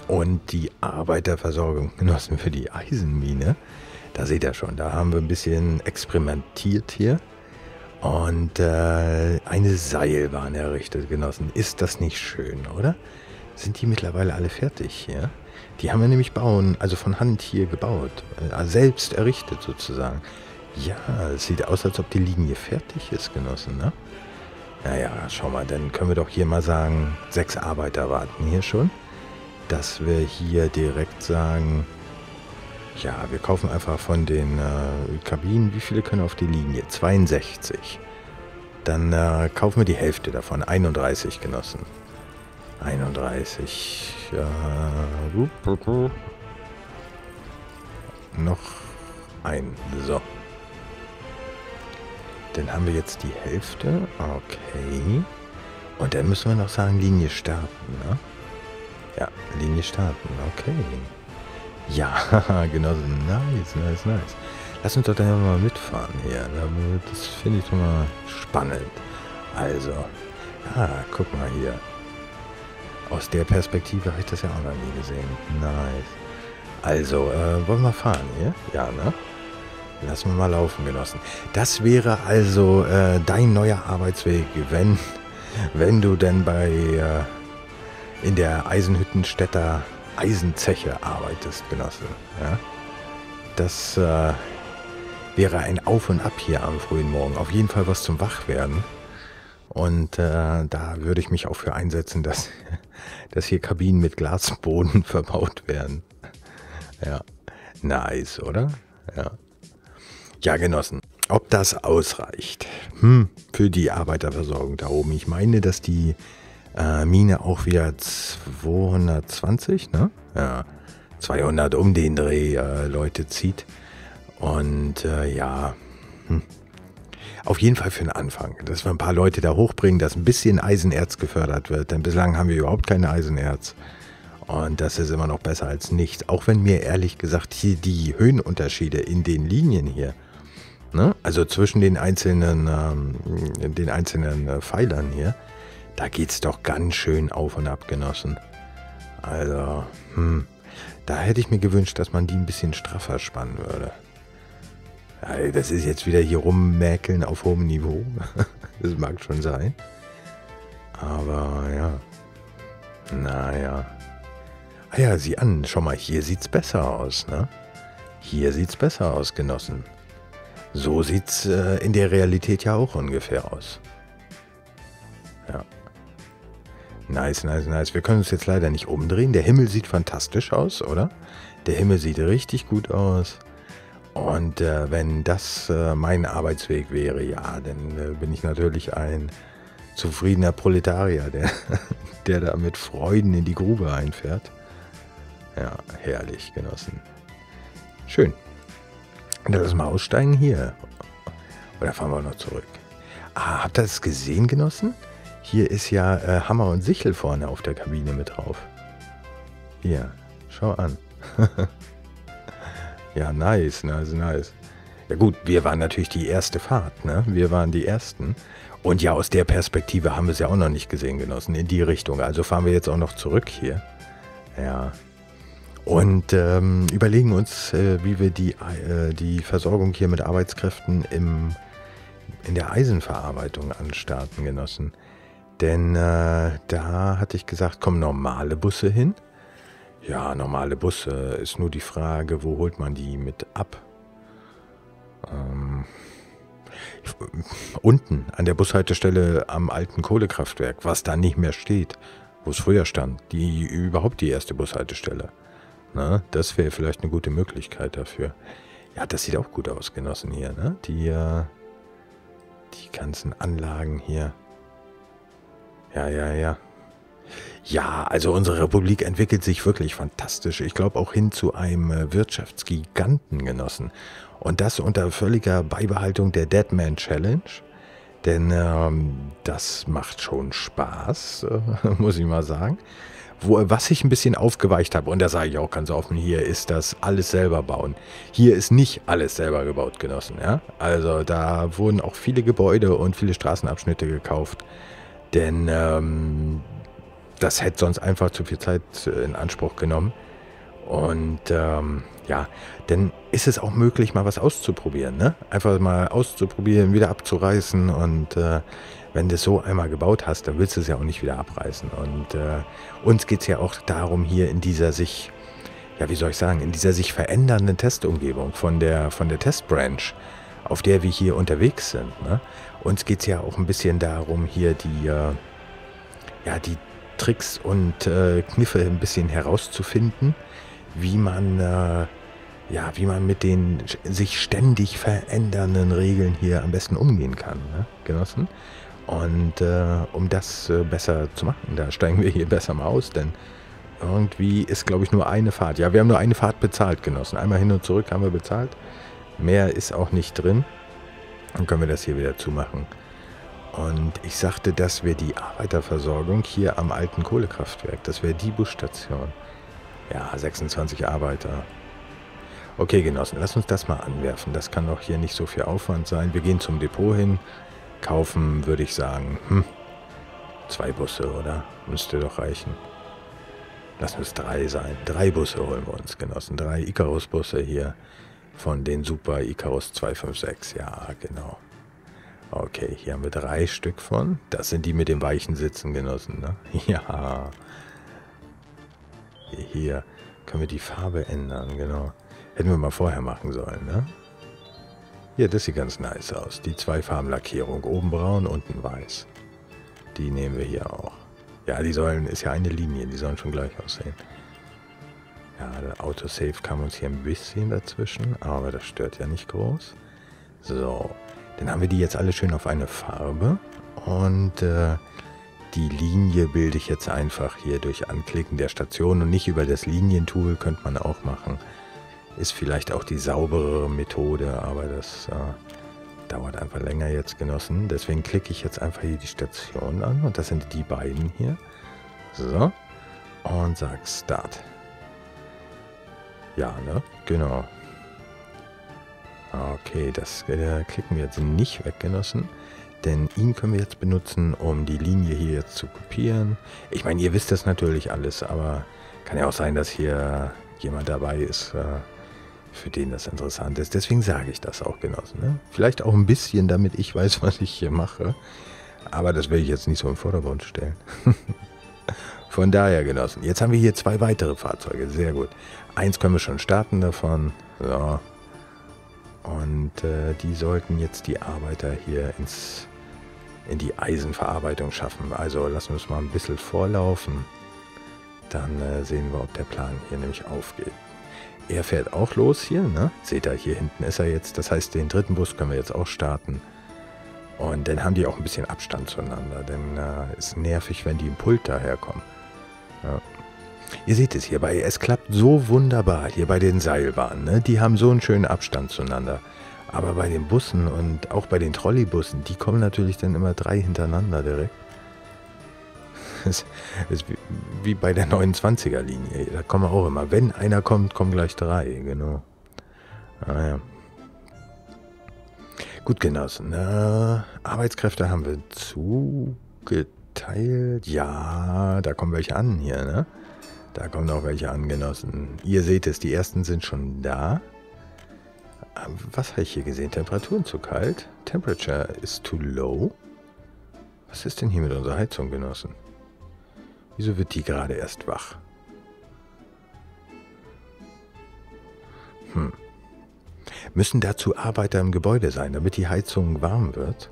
Speaker 1: Und die Arbeiterversorgung, Genossen, für die Eisenmine, da seht ihr schon, da haben wir ein bisschen experimentiert hier. Und äh, eine Seilbahn errichtet, Genossen. Ist das nicht schön, oder? Sind die mittlerweile alle fertig hier? Die haben wir nämlich bauen, also von Hand hier gebaut. Äh, selbst errichtet sozusagen. Ja, es sieht aus, als ob die Linie fertig ist, Genossen, ne? Naja, schau mal, dann können wir doch hier mal sagen, sechs Arbeiter warten hier schon. Dass wir hier direkt sagen, ja, wir kaufen einfach von den äh, Kabinen, wie viele können auf die Linie? zweiundsechzig. Dann äh, kaufen wir die Hälfte davon, einunddreißig, Genossen. einunddreißig, ja, noch ein, so. Dann haben wir jetzt die Hälfte, okay. Und dann müssen wir noch sagen, Linie starten, ne? Ja, Linie starten, okay. Ja, genau, nice, nice, nice. Lass uns doch da mal mitfahren hier. Das finde ich doch mal spannend. Also, ja, guck mal hier. Aus der Perspektive habe ich das ja auch noch nie gesehen. Nice. Also, äh, wollen wir fahren hier? Ja, ne? Lassen wir mal laufen, Genossen. Das wäre also äh, dein neuer Arbeitsweg, wenn, wenn du denn bei... Äh, in der Eisenhüttenstädter Eisenzeche arbeitest, Genosse. Ja? Das äh, wäre ein Auf und Ab hier am frühen Morgen. Auf jeden Fall was zum Wachwerden. Und äh, da würde ich mich auch für einsetzen, dass, dass hier Kabinen mit Glasboden verbaut werden. Ja, nice, oder? Ja, ja, Genossen. Ob das ausreicht hm, für die Arbeiterversorgung da oben. Ich meine, dass die Äh, Mine auch wieder zweihundertzwanzig, ne? Ja, zweihundert um den Dreh äh, Leute zieht. Und äh, ja, hm. auf jeden Fall für den Anfang, dass wir ein paar Leute da hochbringen, dass ein bisschen Eisenerz gefördert wird. Denn bislang haben wir überhaupt kein Eisenerz. Und das ist immer noch besser als nichts. Auch wenn mir ehrlich gesagt hier die Höhenunterschiede in den Linien hier, ne? Also zwischen den einzelnen, ähm, den einzelnen äh, Pfeilern hier, da geht's doch ganz schön auf und ab, Genossen. Also, hm, da hätte ich mir gewünscht, dass man die ein bisschen straffer spannen würde. Ja, das ist jetzt wieder hier rummäkeln auf hohem Niveau. Das mag schon sein. Aber ja, naja. Ah ja, sieh an, schau mal, hier sieht's besser aus, ne? Hier sieht's besser aus, Genossen. So sieht's äh, in der Realität ja auch ungefähr aus. Ja. Nice, nice, nice. Wir können uns jetzt leider nicht umdrehen. Der Himmel sieht fantastisch aus, oder? Der Himmel sieht richtig gut aus. Und äh, wenn das äh, mein Arbeitsweg wäre, ja, dann äh, bin ich natürlich ein zufriedener Proletarier, der, der da mit Freuden in die Grube einfährt. Ja, herrlich, Genossen. Schön. Dann lassen wir aussteigen hier. Oder fahren wir noch zurück? Ah, habt ihr das gesehen, Genossen? Hier ist ja äh, Hammer und Sichel vorne auf der Kabine mit drauf. Hier, schau an. Ja, nice, nice, nice. Ja gut, wir waren natürlich die erste Fahrt, ne? Wir waren die Ersten. Und ja, aus der Perspektive haben wir es ja auch noch nicht gesehen, Genossen, in die Richtung. Also fahren wir jetzt auch noch zurück hier. Ja. Und ähm, überlegen uns, äh, wie wir die, äh, die Versorgung hier mit Arbeitskräften im, in der Eisenverarbeitung anstarten, Genossen. Denn äh, da hatte ich gesagt, kommen normale Busse hin. Ja, normale Busse ist nur die Frage, wo holt man die mit ab? Ähm, unten an der Bushaltestelle am alten Kohlekraftwerk, was da nicht mehr steht, wo es früher stand. Die überhaupt die erste Bushaltestelle. Na, das wäre vielleicht eine gute Möglichkeit dafür. Ja, das sieht auch gut aus, Genossen hier, ne? Die, äh, die ganzen Anlagen hier. Ja, ja, ja. Ja, also unsere Republik entwickelt sich wirklich fantastisch. Ich glaube auch hin zu einem äh, Wirtschaftsgiganten, Genossen. Und das unter völliger Beibehaltung der Deadman Challenge. Denn ähm, das macht schon Spaß, äh, muss ich mal sagen. Wo, was ich ein bisschen aufgeweicht habe, und da sage ich auch ganz offen, hier ist das alles selber bauen. Hier ist nicht alles selber gebaut, Genossen. Ja? Also da wurden auch viele Gebäude und viele Straßenabschnitte gekauft. Denn ähm, das hätte sonst einfach zu viel Zeit in Anspruch genommen. Und ähm, ja, dann ist es auch möglich, mal was auszuprobieren, ne? Einfach mal auszuprobieren, wieder abzureißen. Und äh, wenn du es so einmal gebaut hast, dann willst du es ja auch nicht wieder abreißen. Und äh, uns geht es ja auch darum, hier in dieser sich, ja, wie soll ich sagen, in dieser sich verändernden Testumgebung von der, von der Testbranch, auf der wir hier unterwegs sind, ne? Uns geht es ja auch ein bisschen darum, hier die, äh, ja, die Tricks und äh, Kniffe ein bisschen herauszufinden, wie man, äh, ja, wie man mit den sich ständig verändernden Regeln hier am besten umgehen kann, ne, Genossen? Und äh, um das äh, besser zu machen, da steigen wir hier besser mal aus, denn irgendwie ist, glaube ich, nur eine Fahrt. Ja, wir haben nur eine Fahrt bezahlt, Genossen. Einmal hin und zurück haben wir bezahlt. Mehr ist auch nicht drin. Dann können wir das hier wieder zumachen. Und ich sagte, das wäre die Arbeiterversorgung hier am alten Kohlekraftwerk. Das wäre die Busstation. Ja, sechsundzwanzig Arbeiter. Okay, Genossen, lass uns das mal anwerfen. Das kann doch hier nicht so viel Aufwand sein. Wir gehen zum Depot hin. Kaufen, würde ich sagen, hm, zwei Busse, oder? Müsste doch reichen. Lass uns drei sein. Drei Busse holen wir uns, Genossen. Drei Icarus-Busse hier von den Super Icarus zwei fünf sechs. Ja, genau. Okay, hier haben wir drei Stück von. Das sind die mit den weichen Sitzen, Genossen, ne? Ja. Hier können wir die Farbe ändern, genau. Hätten wir mal vorher machen sollen, ne? Hier, das sieht ganz nice aus. Die Zweifarbenlackierung. Oben braun, unten weiß. Die nehmen wir hier auch. Ja, die sollen, ist ja eine Linie, die sollen schon gleich aussehen. Ja, der Autosave kam uns hier ein bisschen dazwischen, aber das stört ja nicht groß. So, dann haben wir die jetzt alle schön auf eine Farbe. Und äh, die Linie bilde ich jetzt einfach hier durch Anklicken der Station und nicht über das Linientool, könnte man auch machen. Ist vielleicht auch die sauberere Methode, aber das äh, dauert einfach länger jetzt, Genossen. Deswegen klicke ich jetzt einfach hier die Station an und das sind die beiden hier. So, und sag Start. Ja, ne? Genau. Okay, das äh, klicken wir jetzt nicht weg, Genossen. Denn ihn können wir jetzt benutzen, um die Linie hier jetzt zu kopieren. Ich meine, ihr wisst das natürlich alles, aber kann ja auch sein, dass hier jemand dabei ist, äh, für den das interessant ist. Deswegen sage ich das auch, Genossen. Ne? Vielleicht auch ein bisschen, damit ich weiß, was ich hier mache. Aber das will ich jetzt nicht so im Vordergrund stellen. Von daher, Genossen, jetzt haben wir hier zwei weitere Fahrzeuge. Sehr gut. Eins können wir schon starten davon. So. Und äh, die sollten jetzt die Arbeiter hier ins, in die Eisenverarbeitung schaffen. Also lassen wir es mal ein bisschen vorlaufen. Dann äh, sehen wir, ob der Plan hier nämlich aufgeht. Er fährt auch los hier, ne? Seht ihr, hier hinten ist er jetzt. Das heißt, den dritten Bus können wir jetzt auch starten. Und dann haben die auch ein bisschen Abstand zueinander. Denn äh, ist nervig, wenn die im Pult daherkommen. Ja. Ihr seht es hier, bei, es klappt so wunderbar hier bei den Seilbahnen. Ne? Die haben so einen schönen Abstand zueinander. Aber bei den Bussen und auch bei den Trolleybussen, die kommen natürlich dann immer drei hintereinander direkt. Das ist wie, wie bei der neunundzwanziger Linie. Da kommen auch immer, wenn einer kommt, kommen gleich drei. Genau. Ah, ja. Gut, Genossen. Äh, Arbeitskräfte haben wir zugeteilt. Ja, da kommen welche an hier, ne? Da kommen auch welche an, Genossen. Ihr seht es, die ersten sind schon da. Was habe ich hier gesehen? Temperaturen zu kalt. Temperature is too low. Was ist denn hier mit unserer Heizung, Genossen? Wieso wird die gerade erst wach? Hm. Müssen dazu Arbeiter im Gebäude sein, damit die Heizung warm wird?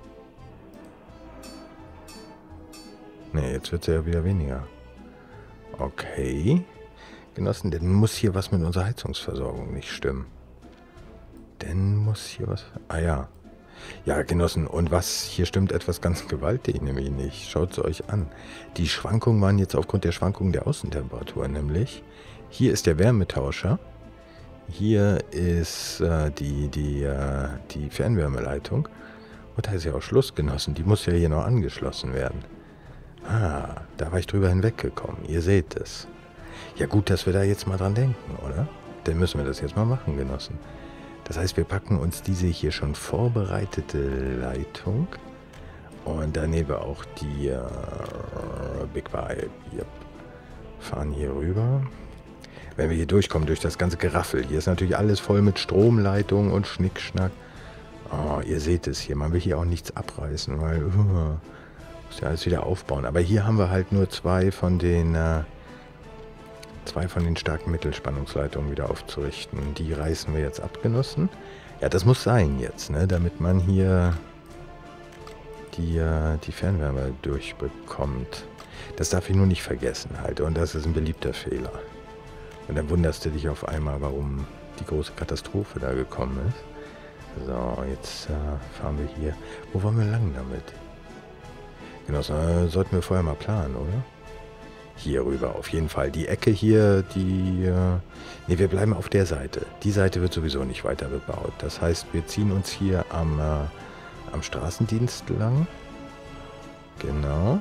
Speaker 1: Ne, jetzt wird sie ja wieder weniger. Okay. Genossen, dann muss hier was mit unserer Heizungsversorgung nicht stimmen. Dann muss hier was... Ah ja. Ja, Genossen, und was, hier stimmt etwas ganz gewaltig nämlich nicht. Schaut es euch an. Die Schwankungen waren jetzt aufgrund der Schwankungen der Außentemperatur nämlich. Hier ist der Wärmetauscher. Hier ist äh, die, die, äh, die Fernwärmeleitung. Und da ist ja auch Schluss, Genossen. Die muss ja hier noch angeschlossen werden. Ah, da war ich drüber hinweggekommen. Ihr seht es. Ja gut, dass wir da jetzt mal dran denken, oder? Dann müssen wir das jetzt mal machen, Genossen. Das heißt, wir packen uns diese hier schon vorbereitete Leitung. Und dann nehmen wir auch die, äh, Big Vibe. Yep. Fahren hier rüber. Wenn wir hier durchkommen, durch das ganze Geraffel. Hier ist natürlich alles voll mit Stromleitungen und Schnickschnack. Oh, ihr seht es hier. Man will hier auch nichts abreißen, weil... Uh, muss ja alles wieder aufbauen. Aber hier haben wir halt nur zwei von den... Äh, zwei von den starken Mittelspannungsleitungen wieder aufzurichten. Die reißen wir jetzt ab, Genossen. Ja, das muss sein jetzt, ne? Damit man hier die, äh, die Fernwärme durchbekommt. Das darf ich nur nicht vergessen halt. Und das ist ein beliebter Fehler. Und dann wunderst du dich auf einmal, warum die große Katastrophe da gekommen ist. So, jetzt äh, fahren wir hier. Wo wollen wir lang damit? Genau, so, äh, sollten wir vorher mal planen, oder? Hier rüber, auf jeden Fall. Die Ecke hier, die... Äh, ne, wir bleiben auf der Seite. Die Seite wird sowieso nicht weiter bebaut. Das heißt, wir ziehen uns hier am, äh, am Straßendienst lang. Genau.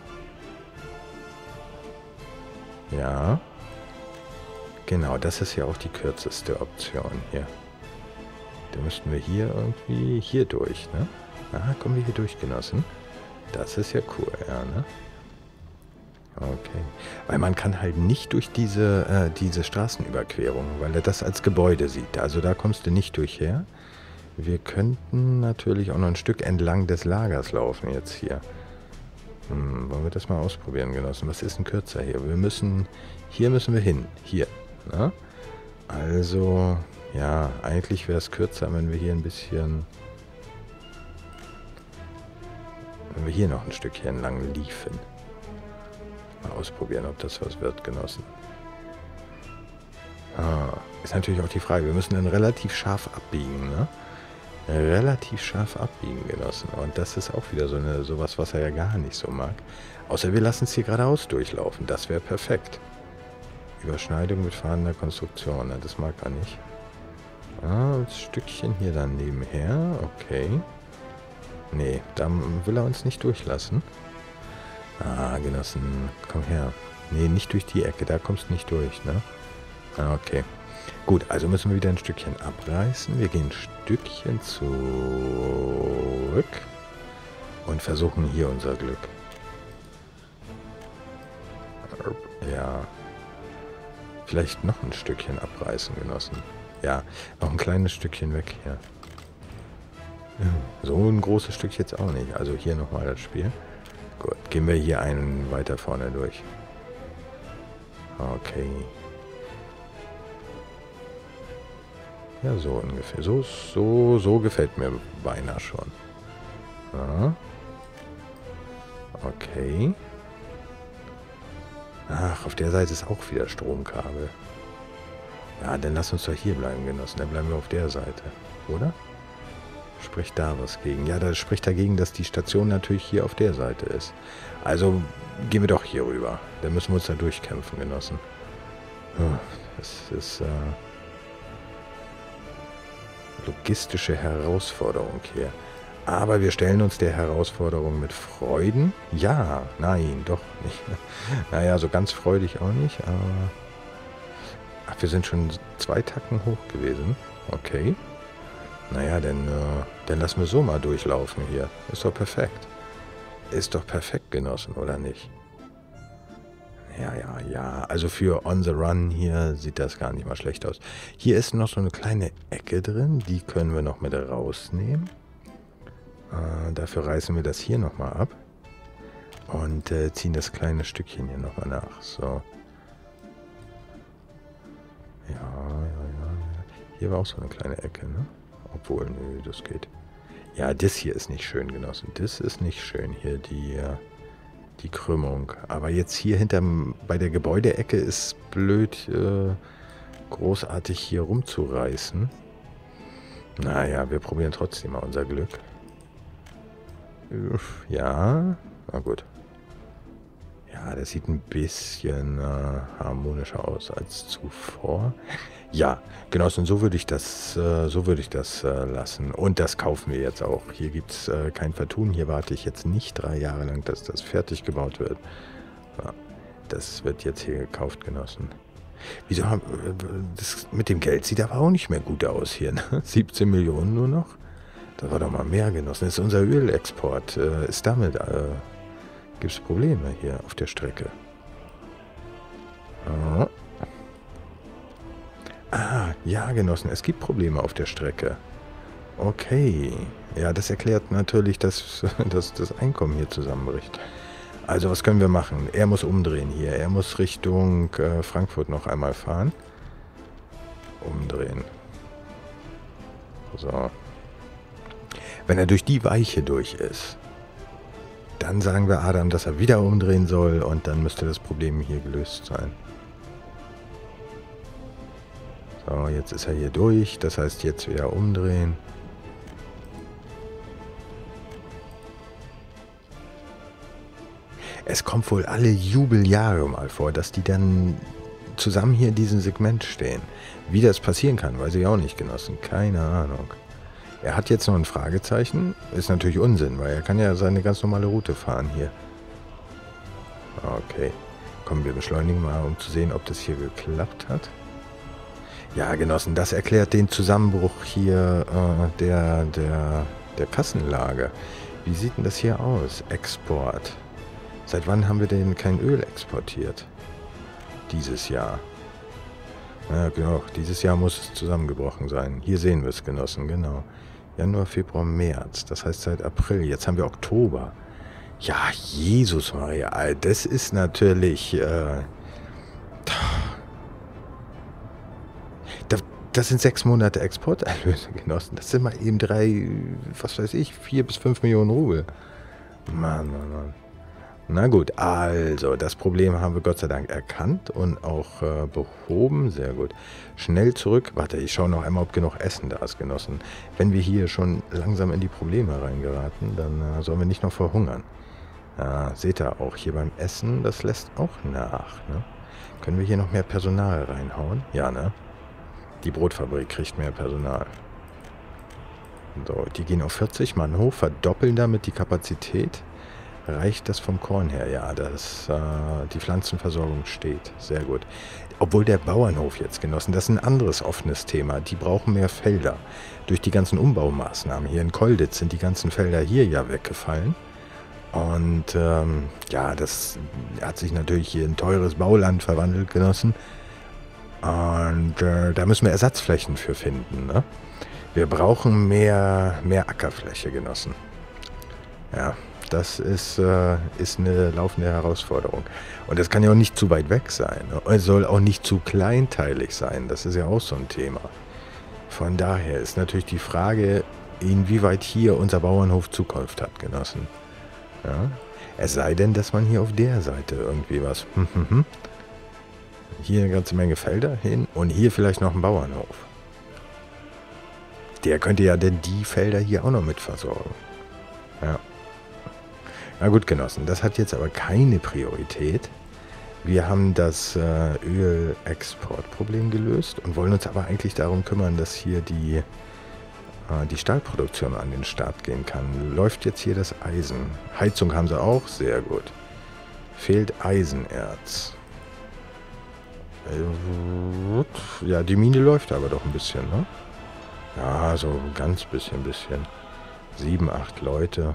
Speaker 1: Ja. Genau, das ist ja auch die kürzeste Option hier. Da müssten wir hier irgendwie hier durch, ne? Aha, kommen wir hier durch, Genossen. Das ist ja cool, ja, ne? Okay. Weil man kann halt nicht durch diese, äh, diese Straßenüberquerung, weil er das als Gebäude sieht. Also da kommst du nicht durch her. Wir könnten natürlich auch noch ein Stück entlang des Lagers laufen jetzt hier. Hm, wollen wir das mal ausprobieren, Genossen? Was ist denn kürzer hier? Wir müssen, hier müssen wir hin. Hier. Na? Also, ja, eigentlich wäre es kürzer, wenn wir hier ein bisschen... Wenn wir hier noch ein Stückchen entlang liefen. Mal ausprobieren, ob das was wird, Genossen. Ah, ist natürlich auch die Frage. Wir müssen dann relativ scharf abbiegen, ne? Relativ scharf abbiegen, Genossen. Und das ist auch wieder so eine, sowas, was er ja gar nicht so mag. Außer wir lassen es hier geradeaus durchlaufen. Das wäre perfekt. Überschneidung mit fahrender Konstruktion. Ne? Das mag er nicht. Ah, ein Stückchen hier dann nebenher. Okay. Nee, da will er uns nicht durchlassen. Ah, Genossen, komm her. Nee, nicht durch die Ecke, da kommst du nicht durch, ne? Ah, okay. Gut, also müssen wir wieder ein Stückchen abreißen. Wir gehen ein Stückchen zurück und versuchen hier unser Glück. Ja. Vielleicht noch ein Stückchen abreißen, Genossen. Ja, noch ein kleines Stückchen weg hier. So ein großes Stück jetzt auch nicht. Also hier nochmal das Spiel. Gut, gehen wir hier einen weiter vorne durch. Okay. Ja, so ungefähr. So, so, so gefällt mir beinahe schon. Ja. Okay. Ach, auf der Seite ist auch wieder Stromkabel. Ja, dann lass uns doch hier bleiben, Genossen. Dann bleiben wir auf der Seite, oder? Spricht da was gegen? Ja, das spricht dagegen, dass die Station natürlich hier auf der Seite ist. Also gehen wir doch hier rüber. Dann müssen wir uns da durchkämpfen, Genossen. Das ist äh, logistische Herausforderung hier. Aber wir stellen uns der Herausforderung mit Freuden. Ja, nein, doch nicht. Naja, so ganz freudig auch nicht. Aber ach, wir sind schon zwei Tacken hoch gewesen. Okay. Naja, dann, äh, dann lassen wir so mal durchlaufen hier. Ist doch perfekt. Ist doch perfekt, Genossen, oder nicht? Ja, ja, ja. Also für On the Run hier sieht das gar nicht mal schlecht aus. Hier ist noch so eine kleine Ecke drin. Die können wir noch mit rausnehmen. Äh, dafür reißen wir das hier nochmal ab. Und äh, ziehen das kleine Stückchen hier nochmal nach. So. Ja, ja, ja. Hier war auch so eine kleine Ecke, ne? Obwohl, nö, das geht. Ja, das hier ist nicht schön, Genossen. Das ist nicht schön hier, die, die Krümmung. Aber jetzt hier hinterm, bei der Gebäudeecke ist blöd, äh, großartig hier rumzureißen. Naja, wir probieren trotzdem mal unser Glück. Ja, na gut. Ja, das sieht ein bisschen äh, harmonischer aus als zuvor. Ja, Genossen, so würde ich das, äh, so würde ich das äh, lassen. Und das kaufen wir jetzt auch. Hier gibt es äh, kein Vertun. Hier warte ich jetzt nicht drei Jahre lang, dass das fertig gebaut wird. Ja, das wird jetzt hier gekauft, Genossen. Wieso haben, äh, das mit dem Geld sieht aber auch nicht mehr gut aus hier, ne? siebzehn Millionen nur noch? Das war doch mal mehr, Genossen. Das ist unser Ölexport. Äh, ist damit, äh, Gibt es Probleme hier auf der Strecke? Oh. Ah, ja, Genossen, es gibt Probleme auf der Strecke. Okay. Ja, das erklärt natürlich, dass, dass das Einkommen hier zusammenbricht. Also, was können wir machen? Er muss umdrehen hier. Er muss Richtung äh, Frankfurt noch einmal fahren. Umdrehen. So. Wenn er durch die Weiche durch ist, dann sagen wir Adam, dass er wieder umdrehen soll und dann müsste das Problem hier gelöst sein. So, jetzt ist er hier durch. Das heißt, jetzt wieder umdrehen. Es kommt wohl alle Jubeljahre mal vor, dass die dann zusammen hier in diesem Segment stehen. Wie das passieren kann, weiß ich auch nicht, Genossen. Keine Ahnung. Er hat jetzt noch ein Fragezeichen. Ist natürlich Unsinn, weil er kann ja seine ganz normale Route fahren hier. Okay. Kommen wir beschleunigen mal, um zu sehen, ob das hier geklappt hat. Ja, Genossen, das erklärt den Zusammenbruch hier äh, der, der, der Kassenlage. Wie sieht denn das hier aus? Export. Seit wann haben wir denn kein Öl exportiert? Dieses Jahr. Ja, genau. Dieses Jahr muss es zusammengebrochen sein. Hier sehen wir es, Genossen, genau. Januar, Februar, März. Das heißt seit April. Jetzt haben wir Oktober. Ja, Jesus Maria. Das ist natürlich... Äh, das, das sind sechs Monate Exporterlöse, Genossen. Das sind mal eben drei, was weiß ich, vier bis fünf Millionen Rubel. Mann, Mann, Mann. Na gut, also das Problem haben wir Gott sei Dank erkannt und auch äh, behoben. Sehr gut. Schnell zurück. Warte, ich schaue noch einmal, ob genug Essen da ist, Genossen. Wenn wir hier schon langsam in die Probleme reingeraten, dann äh, sollen wir nicht noch verhungern. Ja, seht ihr auch hier beim Essen, das lässt auch nach. Ne? Können wir hier noch mehr Personal reinhauen? Ja, ne? Die Brotfabrik kriegt mehr Personal. So, die gehen auf vierzig Mann hoch, verdoppeln damit die Kapazität. Reicht das vom Korn her? Ja, das, äh, die Pflanzenversorgung steht. Sehr gut. Obwohl der Bauernhof jetzt, Genossen, das ist ein anderes offenes Thema. Die brauchen mehr Felder. Durch die ganzen Umbaumaßnahmen hier in Kolditz sind die ganzen Felder hier ja weggefallen. Und ähm, ja, das hat sich natürlich hier in teures Bauland verwandelt, Genossen. Und äh, da müssen wir Ersatzflächen für finden. Ne? Wir brauchen mehr, mehr Ackerfläche, Genossen. Ja. Das ist, äh, ist eine laufende Herausforderung. Und das kann ja auch nicht zu weit weg sein. Es soll auch nicht zu kleinteilig sein. Das ist ja auch so ein Thema. Von daher ist natürlich die Frage, inwieweit hier unser Bauernhof Zukunft hat, Genossen. Ja? Es sei denn, dass man hier auf der Seite irgendwie was... Hier eine ganze Menge Felder hin und hier vielleicht noch ein Bauernhof. Der könnte ja denn die Felder hier auch noch mit versorgen. Ja. Na gut, Genossen, das hat jetzt aber keine Priorität. Wir haben das äh, Ölexportproblem gelöst und wollen uns aber eigentlich darum kümmern, dass hier die, äh, die Stahlproduktion an den Start gehen kann. Läuft jetzt hier das Eisen. Heizung haben sie auch, sehr gut. Fehlt Eisenerz. Ja, die Mine läuft aber doch ein bisschen, ne? Ja, so ein ganz bisschen, bisschen. Sieben, acht Leute.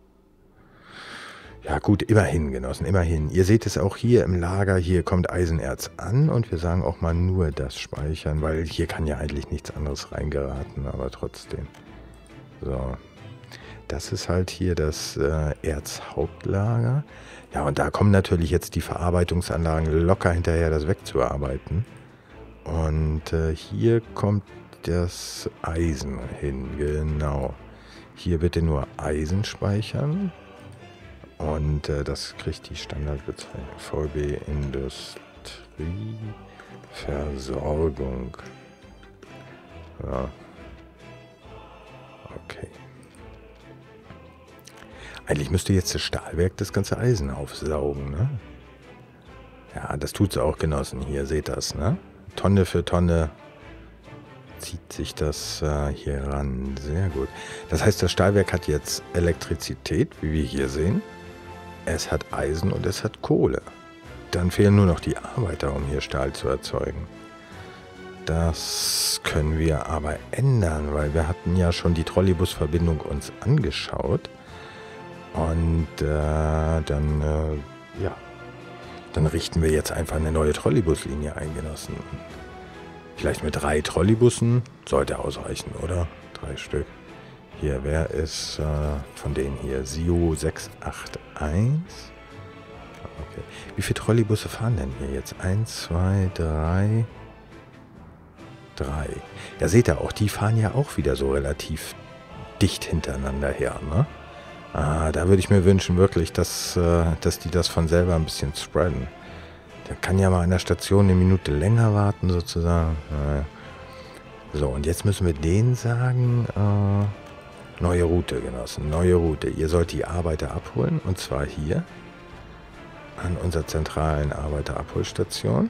Speaker 1: Ja gut, immerhin, Genossen, immerhin. Ihr seht es auch hier im Lager, hier kommt Eisenerz an und wir sagen auch mal nur das speichern, weil hier kann ja eigentlich nichts anderes reingeraten, aber trotzdem. So, das ist halt hier das äh, Erzhauptlager. Ja, und da kommen natürlich jetzt die Verarbeitungsanlagen locker hinterher, das wegzuarbeiten. Und äh, hier kommt das Eisen hin, genau. Hier bitte nur Eisen speichern. Und äh, das kriegt die Standardbezeichnung V B Industrieversorgung. Ja. Okay. Eigentlich müsste jetzt das Stahlwerk das ganze Eisen aufsaugen, ne? Ja, das tut's auch, Genossen. Hier seht das, ne? Tonne für Tonne zieht sich das äh, hier ran. Sehr gut. Das heißt, das Stahlwerk hat jetzt Elektrizität, wie wir hier sehen. Es hat Eisen und es hat Kohle. Dann fehlen nur noch die Arbeiter, um hier Stahl zu erzeugen. Das können wir aber ändern, weil wir hatten ja schon die Trolleybusverbindung uns angeschaut. Und äh, dann, äh, ja, dann richten wir jetzt einfach eine neue Trolleybuslinie ein, Genossen. Vielleicht mit drei Trolleybussen sollte ausreichen, oder? Drei Stück. Hier, wer ist äh, von denen hier? Sio sechs acht eins. Okay. Wie viele Trolleybusse fahren denn hier jetzt? Eins, zwei, drei. Drei. Ja, seht ihr auch, die fahren ja auch wieder so relativ dicht hintereinander her, ne? Ah, da würde ich mir wünschen, wirklich, dass, äh, dass die das von selber ein bisschen spreaden. Der kann ja mal an der Station eine Minute länger warten, sozusagen. Naja. So, und jetzt müssen wir denen sagen, äh, neue Route, Genossen, neue Route. Ihr sollt die Arbeiter abholen, und zwar hier an unserer zentralen Arbeiterabholstation.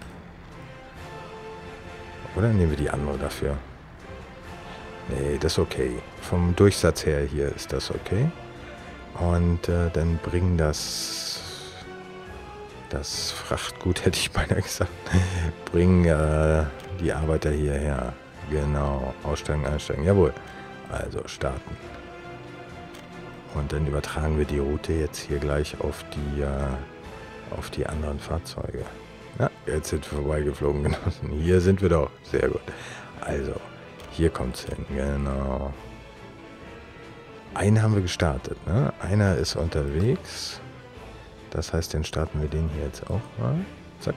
Speaker 1: Oder nehmen wir die andere dafür? Nee, das ist okay. Vom Durchsatz her hier ist das okay. Und äh, dann bringen das, das Frachtgut, hätte ich beinahe gesagt, bringen äh, die Arbeiter hierher. Genau, aussteigen, einsteigen, jawohl. Also starten. Und dann übertragen wir die Route jetzt hier gleich auf die, äh, auf die anderen Fahrzeuge. Ja, jetzt sind wir vorbeigeflogen, Genossen. Hier sind wir doch. Sehr gut. Also, hier kommt es hin, genau. Einen haben wir gestartet, ne? Einer ist unterwegs. Das heißt, dann starten wir den hier jetzt auch mal. Zack.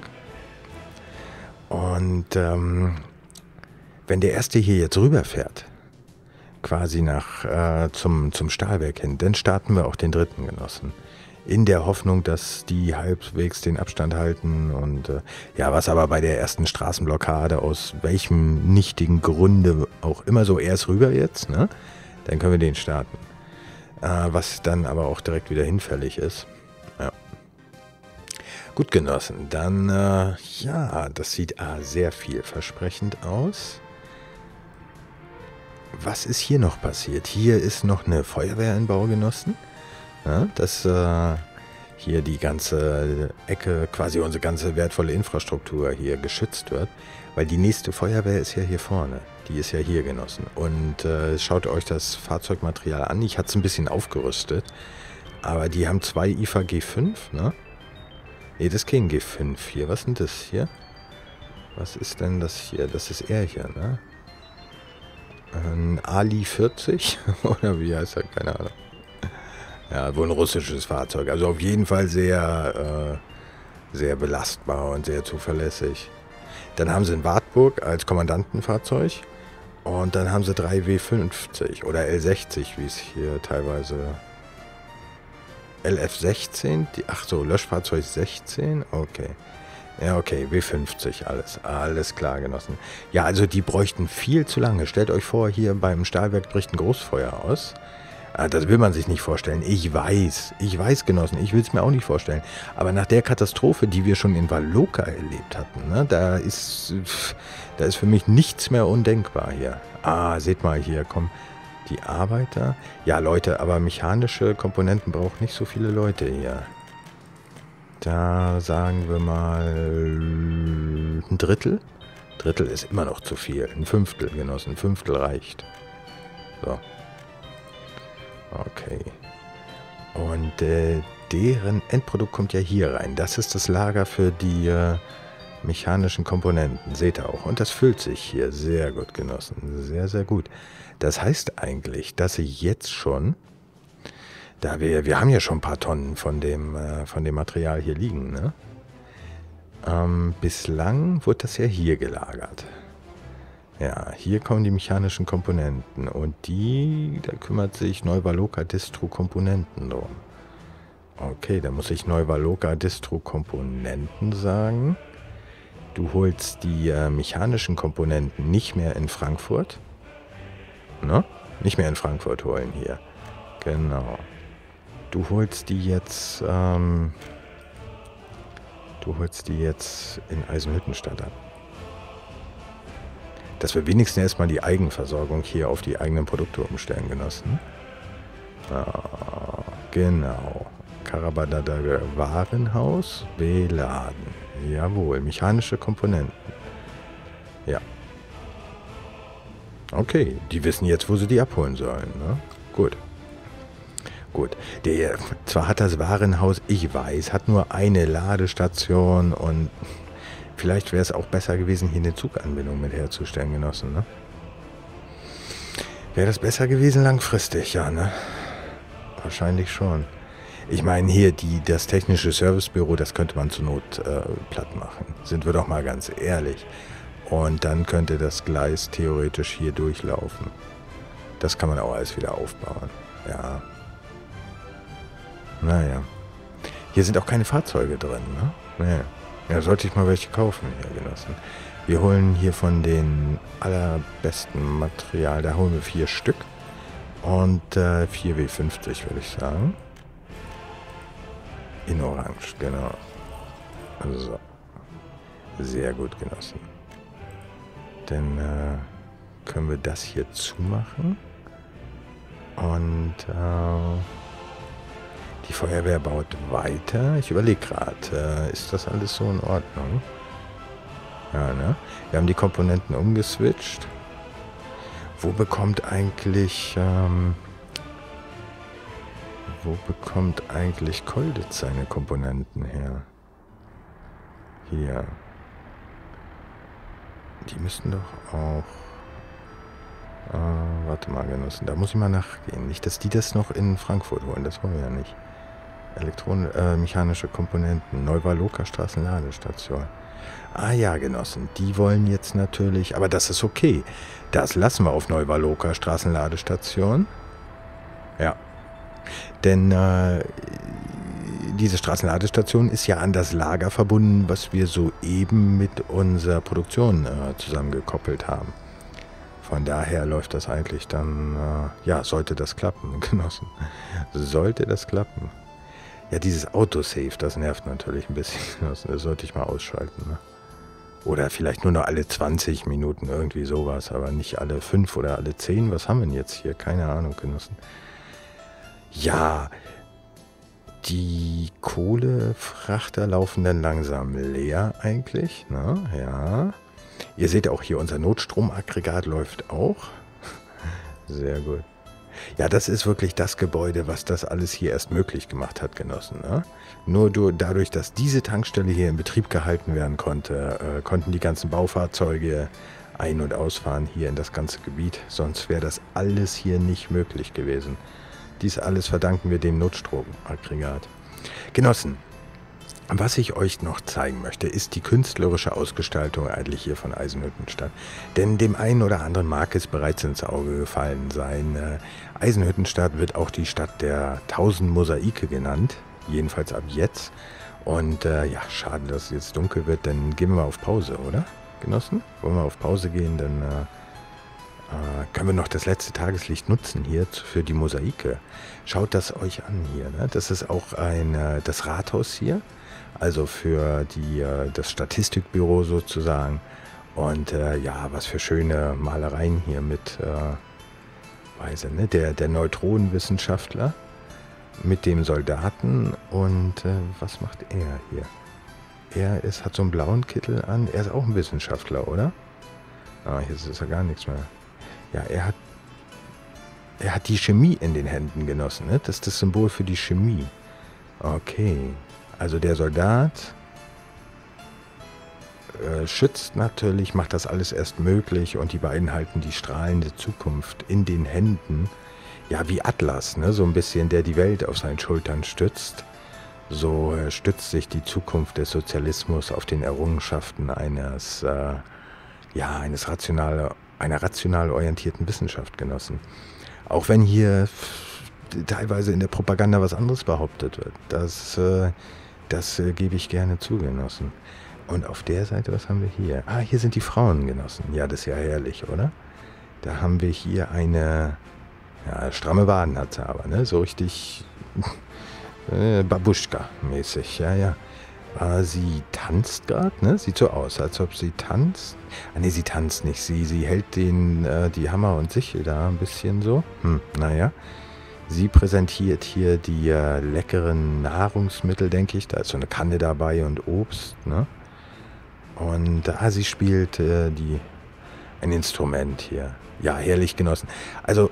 Speaker 1: Und ähm, wenn der erste hier jetzt rüberfährt, quasi nach äh, zum, zum Stahlwerk hin, dann starten wir auch den dritten, Genossen. In der Hoffnung, dass die halbwegs den Abstand halten und äh, ja, was aber bei der ersten Straßenblockade aus welchem nichtigen Grunde auch immer so, er ist rüber jetzt, ne? Dann können wir den starten. Äh, was dann aber auch direkt wieder hinfällig ist. Ja. Gut, Genossen, dann, äh, ja, das sieht äh, sehr vielversprechend aus. Was ist hier noch passiert? Hier ist noch eine Feuerwehr in Bau, Genossen. Ja, dass äh, hier die ganze Ecke, quasi unsere ganze wertvolle Infrastruktur hier geschützt wird. Weil die nächste Feuerwehr ist ja hier vorne. Die ist ja hier, Genossen. Und äh, schaut euch das Fahrzeugmaterial an. Ich hatte es ein bisschen aufgerüstet. Aber die haben zwei I F A G fünf, ne? Ne, das ist kein G fünf hier. Was ist denn das hier? Was ist denn das hier? Das ist er hier, ne? Ein Ali vierzig? Oder wie heißt er? Keine Ahnung. Ja, wohl ein russisches Fahrzeug. Also auf jeden Fall sehr, äh, sehr belastbar und sehr zuverlässig. Dann haben sie in Wartburg als Kommandantenfahrzeug. Und dann haben sie drei W fünfzig oder L sechzig, wie es hier teilweise... L F sechzehn? Die, ach so, Löschfahrzeug sechzehn? Okay. Ja, okay, W fünfzig, alles. Alles klar, Genossen. Ja, also die bräuchten viel zu lange. Stellt euch vor, hier beim Stahlwerk bricht ein Großfeuer aus. Das will man sich nicht vorstellen. Ich weiß, ich weiß, Genossen, ich will es mir auch nicht vorstellen. Aber nach der Katastrophe, die wir schon in Valoka erlebt hatten, ne, da ist, da ist für mich nichts mehr undenkbar hier. Ah, seht mal hier, komm, die Arbeiter. Ja, Leute, aber mechanische Komponenten brauchen nicht so viele Leute hier. Da sagen wir mal ein Drittel. Drittel ist immer noch zu viel. Ein Fünftel, Genossen, ein Fünftel reicht. So. Okay. Und äh, deren Endprodukt kommt ja hier rein. Das ist das Lager für die äh, mechanischen Komponenten. Seht ihr auch. Und das füllt sich hier. Sehr gut, Genossen. Sehr, sehr gut. Das heißt eigentlich, dass ich jetzt schon, da wir, wir haben ja schon ein paar Tonnen von dem, äh, von dem Material hier liegen, ne? Ähm, bislang wird das ja hier gelagert. Ja, hier kommen die mechanischen Komponenten und die, da kümmert sich Neuvaloka Distro Komponenten drum. Okay, da muss ich Neuvaloka Distro Komponenten sagen. Du holst die äh, mechanischen Komponenten nicht mehr in Frankfurt. Ne? Nicht mehr in Frankfurt holen hier. Genau. Du holst die jetzt, ähm, du holst die jetzt in Eisenhüttenstadt ab. Dass wir wenigstens erstmal die Eigenversorgung hier auf die eigenen Produkte umstellen, Genossen. Ah, genau. Karabadada Warenhaus beladen. Jawohl, mechanische Komponenten. Ja. Okay, die wissen jetzt, wo sie die abholen sollen, ne? Gut. Gut, der zwar hat das Warenhaus, ich weiß, hat nur eine Ladestation und vielleicht wäre es auch besser gewesen, hier eine Zuganbindung mit herzustellen, Genossen, ne? Wäre das besser gewesen langfristig, ja, ne? Wahrscheinlich schon. Ich meine, hier die, das technische Servicebüro, das könnte man zur Not äh, platt machen. Sind wir doch mal ganz ehrlich. Und dann könnte das Gleis theoretisch hier durchlaufen. Das kann man auch alles wieder aufbauen. Ja. Naja. Hier sind auch keine Fahrzeuge drin, ne? Naja. Ja, sollte ich mal welche kaufen hier, Genossen. Wir holen hier von den allerbesten Material, da holen wir vier Stück. Und äh, vier W fünfzig, würde ich sagen. In Orange, genau. So. Sehr gut, Genossen. Dann äh, können wir das hier zumachen. Und äh, die Feuerwehr baut weiter. Ich überlege gerade, äh, ist das alles so in Ordnung? Ja, ne? Wir haben die Komponenten umgeswitcht. Wo bekommt eigentlich... Ähm, wo bekommt eigentlich Colditz seine Komponenten her? Hier. Die müssten doch auch... Äh, warte mal, Genossen. Da muss ich mal nachgehen. Nicht, dass die das noch in Frankfurt holen. Das wollen wir ja nicht. Elektron äh, mechanische Komponenten. Neuwahloker Straßenladestation. Ah ja, Genossen. Die wollen jetzt natürlich... Aber das ist okay. Das lassen wir auf Neuwahloker Straßenladestation. Ja. Denn äh, diese Straßenladestation ist ja an das Lager verbunden, was wir soeben mit unserer Produktion äh, zusammengekoppelt haben. Von daher läuft das eigentlich dann, äh, ja, sollte das klappen, Genossen. Sollte das klappen. Ja, dieses Autosave, das nervt natürlich ein bisschen, Genossen. Das sollte ich mal ausschalten, ne? Oder vielleicht nur noch alle zwanzig Minuten, irgendwie sowas, aber nicht alle fünf oder alle zehn. Was haben wir denn jetzt hier? Keine Ahnung, Genossen. Ja, die Kohlefrachter laufen dann langsam leer eigentlich, ne? Ja. Ihr seht auch hier, unser Notstromaggregat läuft auch. Sehr gut. Ja, das ist wirklich das Gebäude, was das alles hier erst möglich gemacht hat, Genossen, ne? Nur durch, dadurch, dass diese Tankstelle hier in Betrieb gehalten werden konnte, äh, konnten die ganzen Baufahrzeuge ein- und ausfahren hier in das ganze Gebiet. Sonst wäre das alles hier nicht möglich gewesen. Dies alles verdanken wir dem Notstromaggregat. Genossen, was ich euch noch zeigen möchte, ist die künstlerische Ausgestaltung eigentlich hier von Eisenhüttenstadt. Denn dem einen oder anderen mag es bereits ins Auge gefallen sein. Äh, Eisenhüttenstadt wird auch die Stadt der tausend Mosaike genannt, jedenfalls ab jetzt. Und äh, ja, schade, dass es jetzt dunkel wird, dann gehen wir mal auf Pause, oder, Genossen? Wollen wir auf Pause gehen, dann... Äh, Äh, können wir noch das letzte Tageslicht nutzen hier für die Mosaike. Schaut das euch an hier, ne? Das ist auch ein, äh, das Rathaus hier, also für die, äh, das Statistikbüro sozusagen. Und äh, ja, was für schöne Malereien hier mit, äh, weiß ich, ne? der, der Neutronenwissenschaftler mit dem Soldaten. Und äh, was macht er hier? Er ist, hat so einen blauen Kittel an. Er ist auch ein Wissenschaftler, oder? Ah, hier ist ja gar nichts mehr. Ja, er hat, er hat die Chemie in den Händen genossen, ne? Das ist das Symbol für die Chemie. Okay, also der Soldat äh, schützt natürlich, macht das alles erst möglich und die beiden halten die strahlende Zukunft in den Händen. Ja, wie Atlas, ne? So ein bisschen, der die Welt auf seinen Schultern stützt. So äh, stützt sich die Zukunft des Sozialismus auf den Errungenschaften eines, äh, ja, eines rationalen einer rational orientierten Wissenschaft, Genossen. Auch wenn hier teilweise in der Propaganda was anderes behauptet wird. Das, äh, das äh, gebe ich gerne zu, Genossen. Und auf der Seite, was haben wir hier? Ah, hier sind die Frauen, Genossen. Ja, das ist ja herrlich, oder? Da haben wir hier eine, ja, stramme Waden hat sie aber, ne? So richtig äh, Babuschka-mäßig, ja, ja. Ah, sie tanzt gerade, ne? Sieht so aus, als ob sie tanzt. Ah, ne, sie tanzt nicht. Sie, sie hält den, äh, die Hammer und Sichel da ein bisschen so. Hm, naja. Sie präsentiert hier die äh, leckeren Nahrungsmittel, denke ich. Da ist so eine Kanne dabei und Obst, ne? Und ah, sie spielt äh, die, ein Instrument hier. Ja, herrlich, Genossen. Also,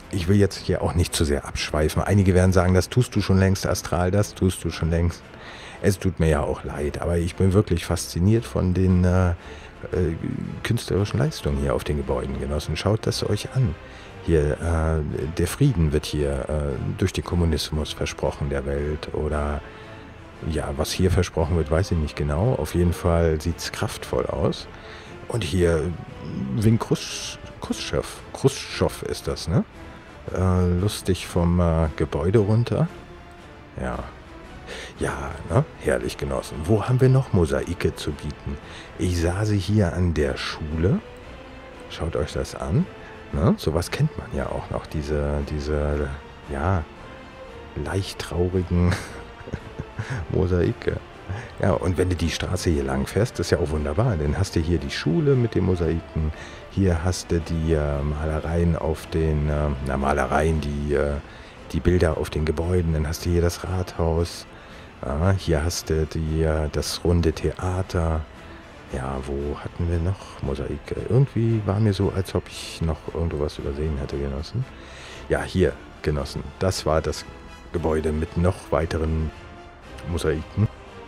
Speaker 1: ich will jetzt hier auch nicht zu sehr abschweifen. Einige werden sagen, das tust du schon längst, Astral, das tust du schon längst. Es tut mir ja auch leid, aber ich bin wirklich fasziniert von den äh, äh, künstlerischen Leistungen hier auf den Gebäuden, Genossen. Schaut das euch an. Hier, äh, der Frieden wird hier äh, durch den Kommunismus versprochen der Welt. Oder, ja, was hier versprochen wird, weiß ich nicht genau. Auf jeden Fall sieht es kraftvoll aus. Und hier, wegen Khrushchev, Khrushchev ist das, ne? Äh, lustig vom äh, Gebäude runter. Ja. Ja, ne? Herrlich, Genossen. Wo haben wir noch Mosaike zu bieten? Ich sah sie hier an der Schule. Schaut euch das an. Ne? Sowas kennt man ja auch noch. Diese, diese, ja, leicht traurigen Mosaike. Ja, und wenn du die Straße hier lang fährst, ist ja auch wunderbar. Dann hast du hier die Schule mit den Mosaiken. Hier hast du die äh, Malereien auf den, äh, na Malereien, die, äh, die Bilder auf den Gebäuden. Dann hast du hier das Rathaus. Ja, hier hast du die, äh, das runde Theater. Ja, wo hatten wir noch Mosaike? Irgendwie war mir so, als ob ich noch irgendwas übersehen hätte, Genossen. Ja, hier, Genossen. Das war das Gebäude mit noch weiteren Mosaiken.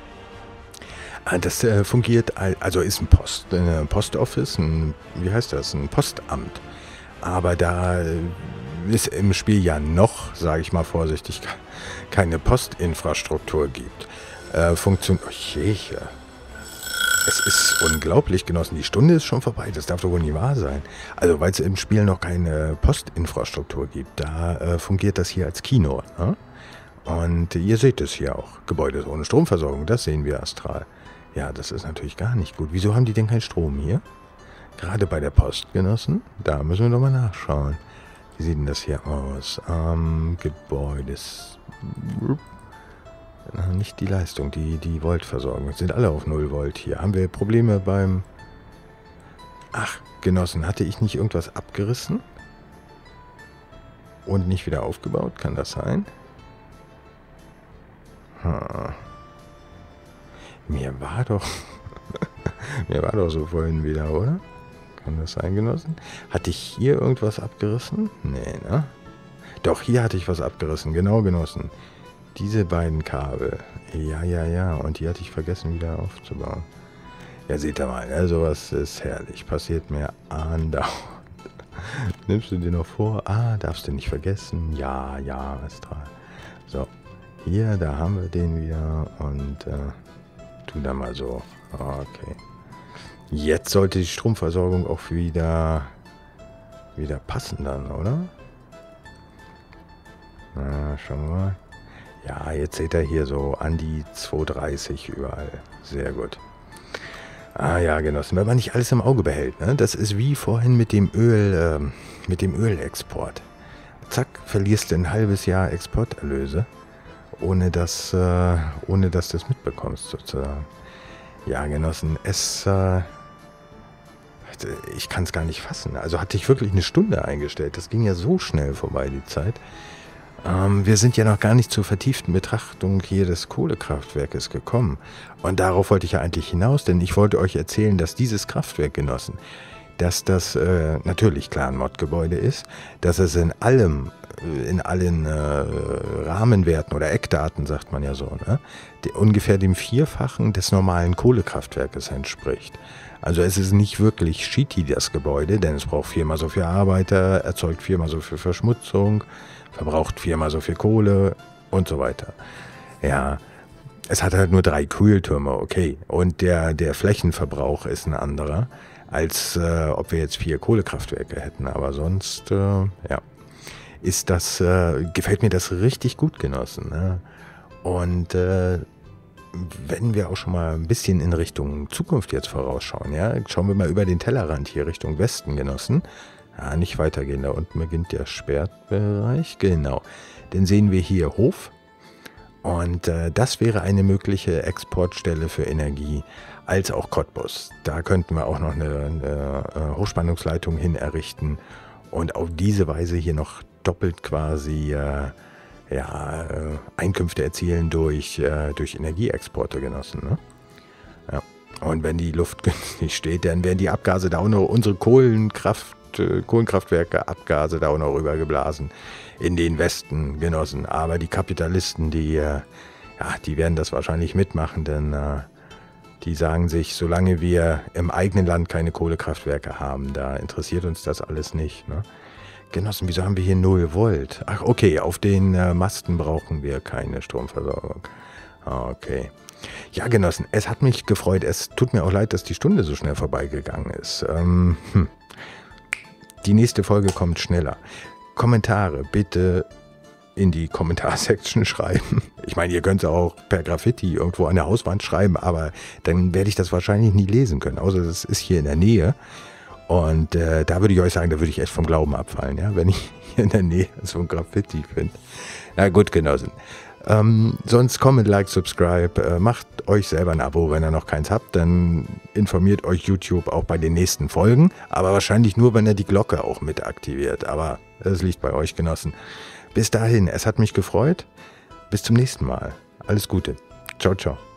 Speaker 1: Das äh, fungiert, also ist ein Post, ein Postoffice, ein, wie heißt das, ein Postamt. Aber da es im Spiel ja noch, sage ich mal vorsichtig, keine Postinfrastruktur gibt, äh, funktioniert... Oh je, es ist unglaublich, Genossen, die Stunde ist schon vorbei, das darf doch wohl nicht wahr sein. Also, weil es im Spiel noch keine Postinfrastruktur gibt, da äh, fungiert das hier als Kino. Ne? Und ihr seht es hier auch, Gebäude ohne Stromversorgung, das sehen wir astral. Ja, das ist natürlich gar nicht gut. Wieso haben die denn keinen Strom hier? Gerade bei der Post, Genossen, da müssen wir doch mal nachschauen. Wie sieht denn das hier aus? Ähm, Gebäudes... Nicht die Leistung, die, die Voltversorgung. Jetzt sind alle auf null Volt hier. Haben wir Probleme beim... Ach, Genossen, hatte ich nicht irgendwas abgerissen? Und nicht wieder aufgebaut? Kann das sein? Hm. Mir war doch... Mir war doch so vorhin wieder, oder? Kann das sein, Genossen? Hatte ich hier irgendwas abgerissen? Nee, ne? Doch, hier hatte ich was abgerissen. Genau, Genossen. Diese beiden Kabel. Ja, ja, ja. Und die hatte ich vergessen wieder aufzubauen. Ja, seht ihr mal, ne? Sowas ist herrlich. Passiert mir andauernd. Nimmst du dir noch vor? Ah, darfst du nicht vergessen. Ja, ja, Astral. So, hier, da haben wir den wieder. Und äh, tu da mal so. Okay. Jetzt sollte die Stromversorgung auch wieder, wieder passen dann, oder? Na, schauen wir mal. Ja, jetzt seht ihr hier so an die zweihundertdreißig überall. Sehr gut. Ah ja, Genossen, wenn man nicht alles im Auge behält, ne? Das ist wie vorhin mit dem Öl, äh, mit dem Ölexport. Zack, verlierst du ein halbes Jahr Exporterlöse, ohne dass, äh, ohne dass du es mitbekommst, sozusagen. Ja, Genossen, es, äh, ich kann es gar nicht fassen. Also hatte ich wirklich eine Stunde eingestellt. Das ging ja so schnell vorbei, die Zeit. Ähm, wir sind ja noch gar nicht zur vertieften Betrachtung hier des Kohlekraftwerkes gekommen. Und darauf wollte ich ja eigentlich hinaus, denn ich wollte euch erzählen, dass dieses Kraftwerk, Genossen, dass das äh, natürlich klar ein Mod-Gebäude ist, dass es in allem, in allen äh, Rahmenwerten oder Eckdaten, sagt man ja so, ne, die, ungefähr dem Vierfachen des normalen Kohlekraftwerkes entspricht. Also es ist nicht wirklich shitty, das Gebäude, denn es braucht viermal so viel Arbeiter, erzeugt viermal so viel Verschmutzung, verbraucht viermal so viel Kohle und so weiter. Ja, es hat halt nur drei Kühltürme, okay. Und der, der Flächenverbrauch ist ein anderer, als äh, ob wir jetzt vier Kohlekraftwerke hätten. Aber sonst, äh, ja, ist das, äh, gefällt mir das richtig gut, Genossen. Ne? Und äh, wenn wir auch schon mal ein bisschen in Richtung Zukunft jetzt vorausschauen, ja, schauen wir mal über den Tellerrand hier Richtung Westen, Genossen. Ja, nicht weitergehen, da unten beginnt der Sperrbereich, genau. Den sehen wir hier Hof und äh, das wäre eine mögliche Exportstelle für Energie, als auch Cottbus. Da könnten wir auch noch eine, eine Hochspannungsleitung hin errichten und auf diese Weise hier noch doppelt quasi äh, ja, äh, Einkünfte erzielen durch, äh, durch Energieexporte, Genossen. Ne? Ja. Und wenn die Luft günstig steht, dann werden die Abgase da auch noch unsere Kohlenkraft und äh, Kohlenkraftwerke, Abgase da auch noch rübergeblasen in den Westen, Genossen. Aber die Kapitalisten, die, äh, ja, die werden das wahrscheinlich mitmachen, denn äh, die sagen sich, solange wir im eigenen Land keine Kohlekraftwerke haben, da interessiert uns das alles nicht. Ne? Genossen, wieso haben wir hier null Volt? Ach, okay, auf den äh, Masten brauchen wir keine Stromversorgung. Okay. Ja, Genossen, es hat mich gefreut. Es tut mir auch leid, dass die Stunde so schnell vorbeigegangen ist. Ähm, hm. Die nächste Folge kommt schneller. Kommentare bitte in die Kommentarsektion schreiben. Ich meine, ihr könnt es auch per Graffiti irgendwo an der Hauswand schreiben, aber dann werde ich das wahrscheinlich nie lesen können, außer das ist hier in der Nähe. Und äh, da würde ich euch sagen, da würde ich echt vom Glauben abfallen, ja, wenn ich hier in der Nähe so ein Graffiti finde. Na gut, Genossen. Ähm, sonst Comment, Like, Subscribe, äh, macht euch selber ein Abo, wenn ihr noch keins habt, dann informiert euch YouTube auch bei den nächsten Folgen, aber wahrscheinlich nur, wenn ihr die Glocke auch mit aktiviert, aber es liegt bei euch, Genossen. Bis dahin, es hat mich gefreut, bis zum nächsten Mal, alles Gute, ciao, ciao.